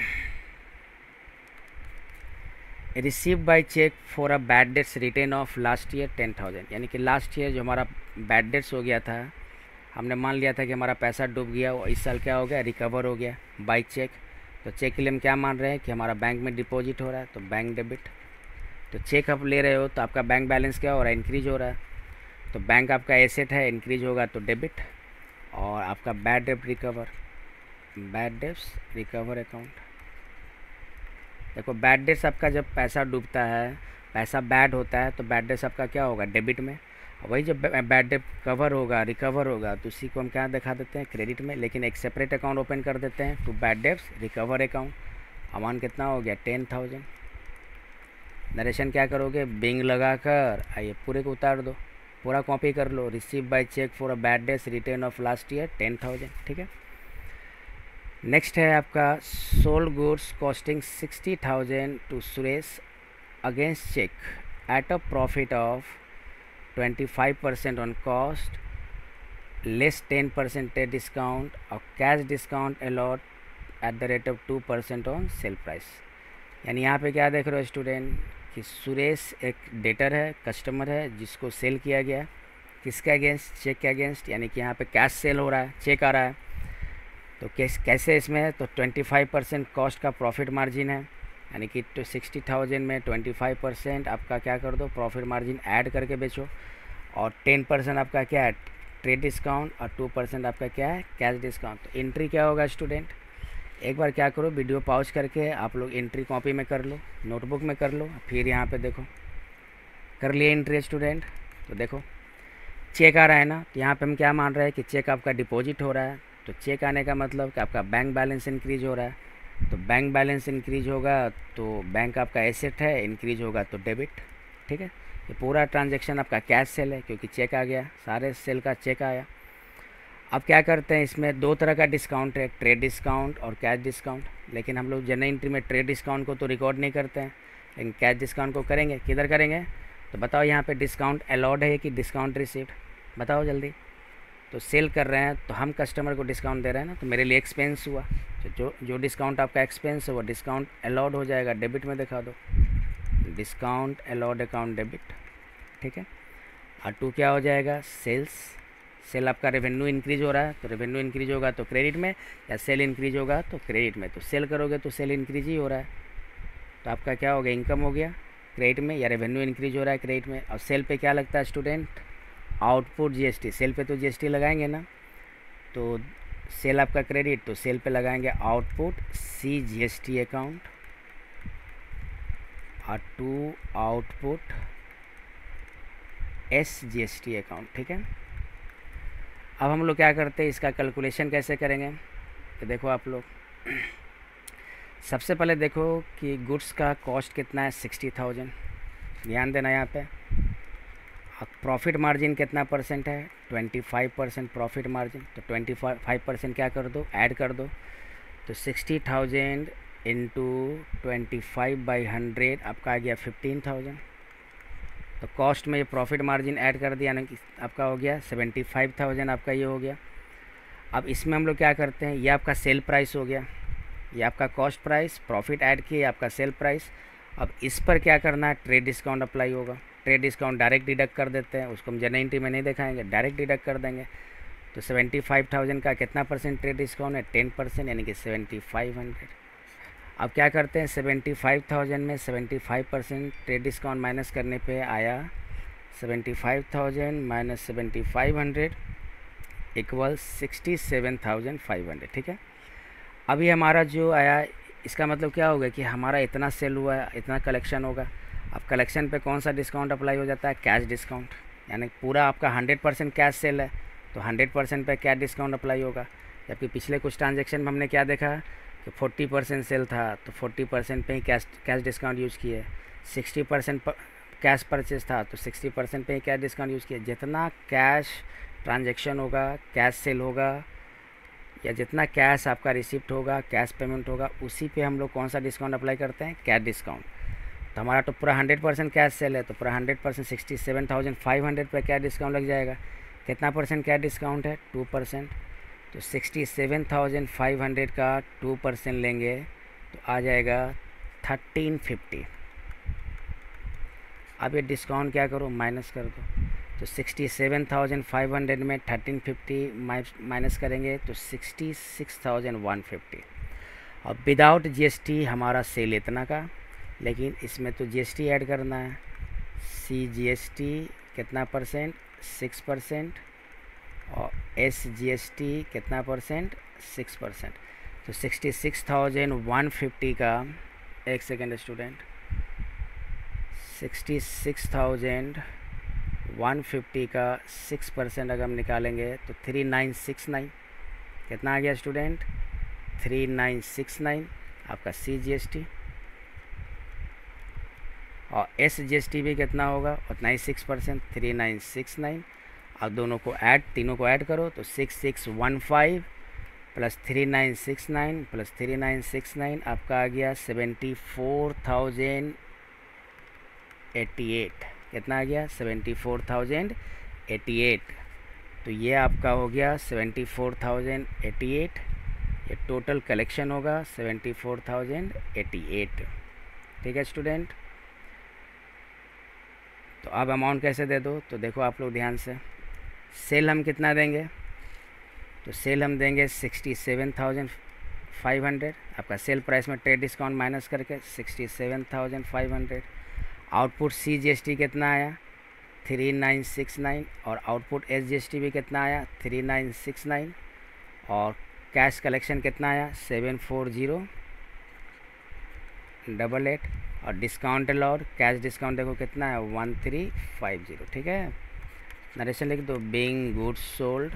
receive by cheque for a bad debts written off last year ten thousand, यानी कि लास्ट ईयर जो हमारा बैड डेट्स हो गया था, हमने मान लिया था कि हमारा पैसा डूब गया, वो इस साल क्या हो गया, रिकवर हो गया बाय चेक। तो चेक के लिए हम क्या मान रहे हैं कि हमारा बैंक में डिपॉजिट हो रहा है, तो बैंक डेबिट। तो चेक आप ले रहे हो तो आपका बैंक बैलेंस क्या हो रहा है, इंक्रीज हो रहा है, तो बैंक आपका एसेट है, इंक्रीज होगा तो डेबिट। और आपका बैड डेब्ट recover, bad debts recover account. देखो बैड डेट्स आपका जब पैसा डूबता है, पैसा बैड होता है, तो बैड डेट्स आपका क्या होगा, डेबिट में। वही जब बैड डेट कवर होगा, रिकवर होगा, तो उसी को हम क्या दिखा देते हैं, क्रेडिट में। लेकिन एक सेपरेट अकाउंट ओपन कर देते हैं to bad debts recover account. Amount कितना हो गया, टेन थाउजेंड। नरेशन क्या करोगे, बिंग लगा कर आइए पूरे को उतार दो, पूरा कॉपी कर लो, receive by cheque for a bad debts return off last year ten thousand, ठीक है। नेक्स्ट है आपका sold goods costing sixty thousand to Suresh against cheque at a profit of twenty five percent on cost less ten percent discount और cash discount allowed at the rate of two percent on sale price. यानी यहाँ पे क्या देख रहे हो student कि सुरेश एक डेटर है, कस्टमर है, जिसको सेल किया गया, किसके अगेंस्ट, चेक के अगेंस्ट, यानी कि यहाँ पे कैश सेल हो रहा है, चेक आ रहा है। तो कैस कैसे इसमें है, तो ट्वेंटी फाइव परसेंट कॉस्ट का प्रॉफिट मार्जिन है, यानी कि तो सिक्सटी थाउजेंड में ट्वेंटी फाइव परसेंट आपका क्या कर दो, प्रॉफिट मार्जिन ऐड करके बेचो। और टेन परसेंट आपका क्या है, ट्रेड डिस्काउंट, और टू परसेंट आपका क्या है, कैश डिस्काउंट। तो एंट्री क्या होगा स्टूडेंट, एक बार क्या करो, वीडियो पॉज करके आप लोग एंट्री कॉपी में कर लो, नोटबुक में कर लो, फिर यहाँ पे देखो कर लिए एंट्री स्टूडेंट। तो देखो चेक आ रहा है ना, तो यहाँ पे हम क्या मान रहे हैं कि चेक आपका डिपॉजिट हो रहा है, तो चेक आने का मतलब कि आपका बैंक बैलेंस इंक्रीज हो रहा है, तो बैंक बैलेंस इंक्रीज होगा तो बैंक आपका एसेट है, इंक्रीज होगा तो डेबिट, ठीक है। ये पूरा ट्रांजैक्शन आपका कैश सेल है क्योंकि चेक आ गया, सारे सेल का चेक आया। अब क्या करते हैं, इसमें दो तरह का डिस्काउंट है, ट्रेड डिस्काउंट और कैश डिस्काउंट। लेकिन हम लोग जनरल एंट्री में ट्रेड डिस्काउंट को तो रिकॉर्ड नहीं करते हैं, लेकिन कैश डिस्काउंट को करेंगे। किधर करेंगे, तो बताओ यहाँ पे डिस्काउंट अलाउड है कि डिस्काउंट रिसीव्ड, बताओ जल्दी। तो सेल कर रहे हैं तो हम कस्टमर को डिस्काउंट दे रहे हैं ना, तो मेरे लिए एक्सपेंस हुआ, तो जो जो डिस्काउंट आपका एक्सपेंस है वो डिस्काउंट अलाउड हो जाएगा, डेबिट में दिखा दो, डिस्काउंट अलाउड अकाउंट डेबिट, ठीक है। और टू क्या हो जाएगा, सेल्स, सेल आपका रेवेन्यू इंक्रीज हो रहा है, तो रेवेन्यू इंक्रीज होगा तो क्रेडिट में, या सेल इंक्रीज होगा तो क्रेडिट में। तो सेल करोगे तो सेल इंक्रीज ही हो रहा है, तो आपका क्या हो गया, इनकम हो गया क्रेडिट में, या रेवेन्यू इंक्रीज हो रहा है क्रेडिट में। और सेल पे क्या लगता है स्टूडेंट, आउटपुट जीएसटी, सेल पे तो जीएसटी लगाएंगे ना, तो सेल आपका क्रेडिट, तो सेल पे लगाएंगे आउटपुट सी जीएसटी अकाउंट, और to output S GST account, ठीक है। अब हम लोग क्या करते हैं, इसका कैलकुलेशन कैसे करेंगे, तो देखो आप लोग सबसे पहले देखो कि गुड्स का कॉस्ट कितना है, सिक्सटी थाउजेंड, ध्यान देना यहाँ पे। प्रॉफिट मार्जिन कितना परसेंट है, twenty five percent profit margin. तो ट्वेंटी फाइव परसेंट क्या कर दो, ऐड कर दो। तो sixty thousand into twenty five by hundred आपका आ गया फिफ्टीन थाउजेंड। तो कॉस्ट में ये प्रॉफिट मार्जिन ऐड कर दिया ना कि आपका हो गया सेवेंटी फाइव थाउजेंड, आपका ये हो गया। अब इसमें हम लोग क्या करते हैं, ये आपका सेल प्राइस हो गया, ये आपका कॉस्ट प्राइस, प्रॉफिट ऐड किए, आपका सेल प्राइस। अब इस पर क्या करना है, ट्रेड डिस्काउंट अप्लाई होगा। ट्रेड डिस्काउंट डायरेक्ट डिडक्ट कर देते हैं, उसको हम जनरल एंट्री में नहीं दिखाएंगे, डायरेक्ट डिडक्ट कर देंगे। तो सेवेंटी फाइव थाउजेंड का कितना परसेंट ट्रेड डिस्काउंट है, टेन परसेंट, यानी कि सेवेंटी फाइव हंड्रेड। अब क्या करते हैं, सेवेंटी फाइव थाउजेंड में seventy five percent trade discount minus करने पे आया seventy five thousand minus seventy five hundred equal sixty seven thousand five hundred, ठीक है। अभी हमारा जो आया, इसका मतलब क्या होगा कि हमारा इतना सेल हुआ है, इतना कलेक्शन होगा। अब कलेक्शन पे कौन सा डिस्काउंट अप्लाई हो जाता है, कैश डिस्काउंट, यानी पूरा आपका हंड्रेड परसेंट कैश सेल है तो हंड्रेड परसेंट पे कैश डिस्काउंट अप्लाई होगा। जबकि पिछले कुछ ट्रांजेक्शन में हमने क्या देखा कि फोर्टी परसेंट सेल था तो फोर्टी परसेंट पे ही कैश कैश डिस्काउंट यूज़ किए, सिक्सटी परसेंट कैश परचेज था तो सिक्सटी परसेंट पे ही कैश डिस्काउंट यूज़ किए। जितना कैश ट्रांजेक्शन होगा, कैश सेल होगा, या जितना कैश आपका रिसिप्ट होगा, कैश पेमेंट होगा, उसी पे हम लोग कौन सा डिस्काउंट अप्लाई करते हैं, कैश डिस्काउंट। तो हमारा तो पूरा हंड्रेड परसेंट कैश सेल है तो पूरा hundred percent sixty seven thousand five hundred पर कैश डिस्काउंट लग जाएगा। कितना परसेंट कैश डिस्काउंट है, टू परसेंट। तो sixty seven thousand five hundred का टू परसेंट लेंगे तो आ जाएगा थर्टीन फिफ्टी। अब ये डिस्काउंट क्या करो, माइनस कर दो। तो sixty seven thousand five hundred में थर्टीन फिफ्टी माइनस करेंगे तो sixty six thousand one fifty. और विदाउट जीएसटी हमारा सेल इतना का, लेकिन इसमें तो जीएसटी ऐड करना है। सी जीएसटी कितना परसेंट, सिक्स परसेंट, और एस जीएसटी कितना परसेंट, सिक्स परसेंट। तो sixty six thousand one fifty का, एक second student, sixty six thousand one fifty का सिक्स परसेंट अगर हम निकालेंगे तो थ्री नाइन सिक्स नाइन, कितना आ गया student, three nine six nine आपका सी जीएसटी। और एस जीएसटी भी कितना होगा, उतना ही six percent, three nine six nine. अब दोनों को ऐड, तीनों को ऐड करो तो six six one five plus three nine six nine plus three nine six nine आपका आ गया seventy four thousand eighty eight. कितना आ गया, seventy four thousand eighty eight. तो ये आपका हो गया seventy four thousand eighty eight. ये टोटल कलेक्शन होगा seventy four thousand eighty eight, ठीक है स्टूडेंट। तो अब अमाउंट कैसे दे दो, तो देखो आप लोग ध्यान से, सेल हम कितना देंगे, तो सेल हम देंगे sixty seven thousand five hundred. आपका सेल प्राइस में ट्रेड डिस्काउंट माइनस करके sixty seven thousand five hundred. Output C GST कितना आया, थ्री नाइन सिक्स नाइन, और आउटपुट एस जीएसटी भी कितना आया, थ्री नाइन सिक्स नाइन, और कैश कलेक्शन कितना आया, seven four zero double eight, और डिस्काउंट अलाउड, कैश डिस्काउंट देखो कितना है, वन थ्री फाइव ज़ीरो, ठीक है। नरेशन लिख दो, बीइंग गुड्स सोल्ड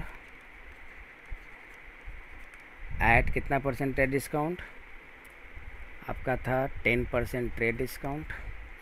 एट कितना परसेंट ट्रेड डिस्काउंट, आपका था ten percent trade discount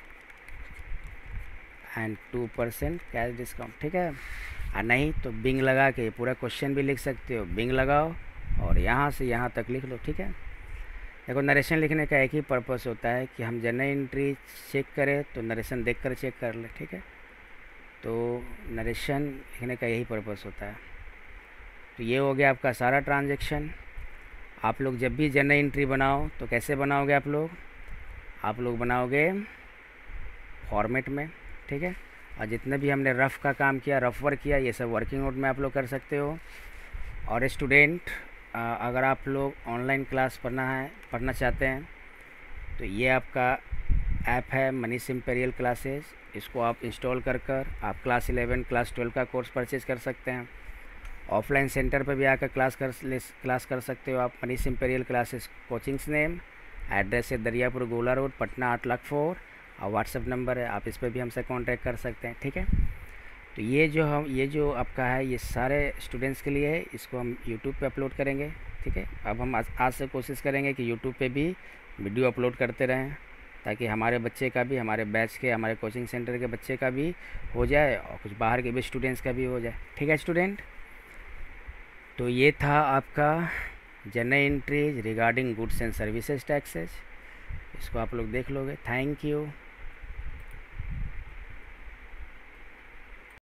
and two percent cash discount, ठीक है। और नहीं तो बिंग लगा के पूरा क्वेश्चन भी लिख सकते हो, बिंग लगाओ और यहाँ से यहाँ तक लिख लो, ठीक है। देखो नरेशन लिखने का एक ही पर्पस होता है कि हम जनरल एंट्री चेक करें तो नरेशन देख कर चेक कर ले, ठीक है। तो नरेशन लिखने का यही पर्पस होता है। तो ये हो गया आपका सारा ट्रांजैक्शन। आप लोग जब भी जनरल एंट्री बनाओ तो कैसे बनाओगे, आप लोग आप लोग बनाओगे फॉर्मेट में, ठीक है। और जितने भी हमने रफ़ का काम किया, रफ़ वर्क किया, ये सब वर्किंग नोट में आप लोग कर सकते हो। और स्टूडेंट अगर आप लोग ऑनलाइन क्लास पढ़ना है पढ़ना चाहते हैं तो ये आपका ऐप है मनीष इम्पेरियल क्लासेस। इसको आप इंस्टॉल कर कर आप क्लास इलेवन क्लास ट्वेल्व का कोर्स परचेज़ कर सकते हैं। ऑफलाइन सेंटर पर भी आकर क्लास कर क्लास कर सकते हो आप। Manish imperial classes coachings name, address है दरियापुर गोला रोड पटना आठ लाख फोर, और व्हाट्सएप नंबर है, आप इस पर भी हमसे कांटेक्ट कर सकते हैं, ठीक है। तो ये जो हम ये जो आपका है ये सारे स्टूडेंट्स के लिए है, इसको हम यूट्यूब पे अपलोड करेंगे, ठीक है। अब हम आज, आज से कोशिश करेंगे कि यूट्यूब पे भी वीडियो अपलोड करते रहें, ताकि हमारे बच्चे का भी, हमारे बैच के, हमारे कोचिंग सेंटर के बच्चे का भी हो जाए और कुछ बाहर के भी स्टूडेंट्स का भी हो जाए। ठीक है स्टूडेंट, तो ये था आपका general entries regarding goods and services taxes. इसको आप लोग देख लोगे। Thank you.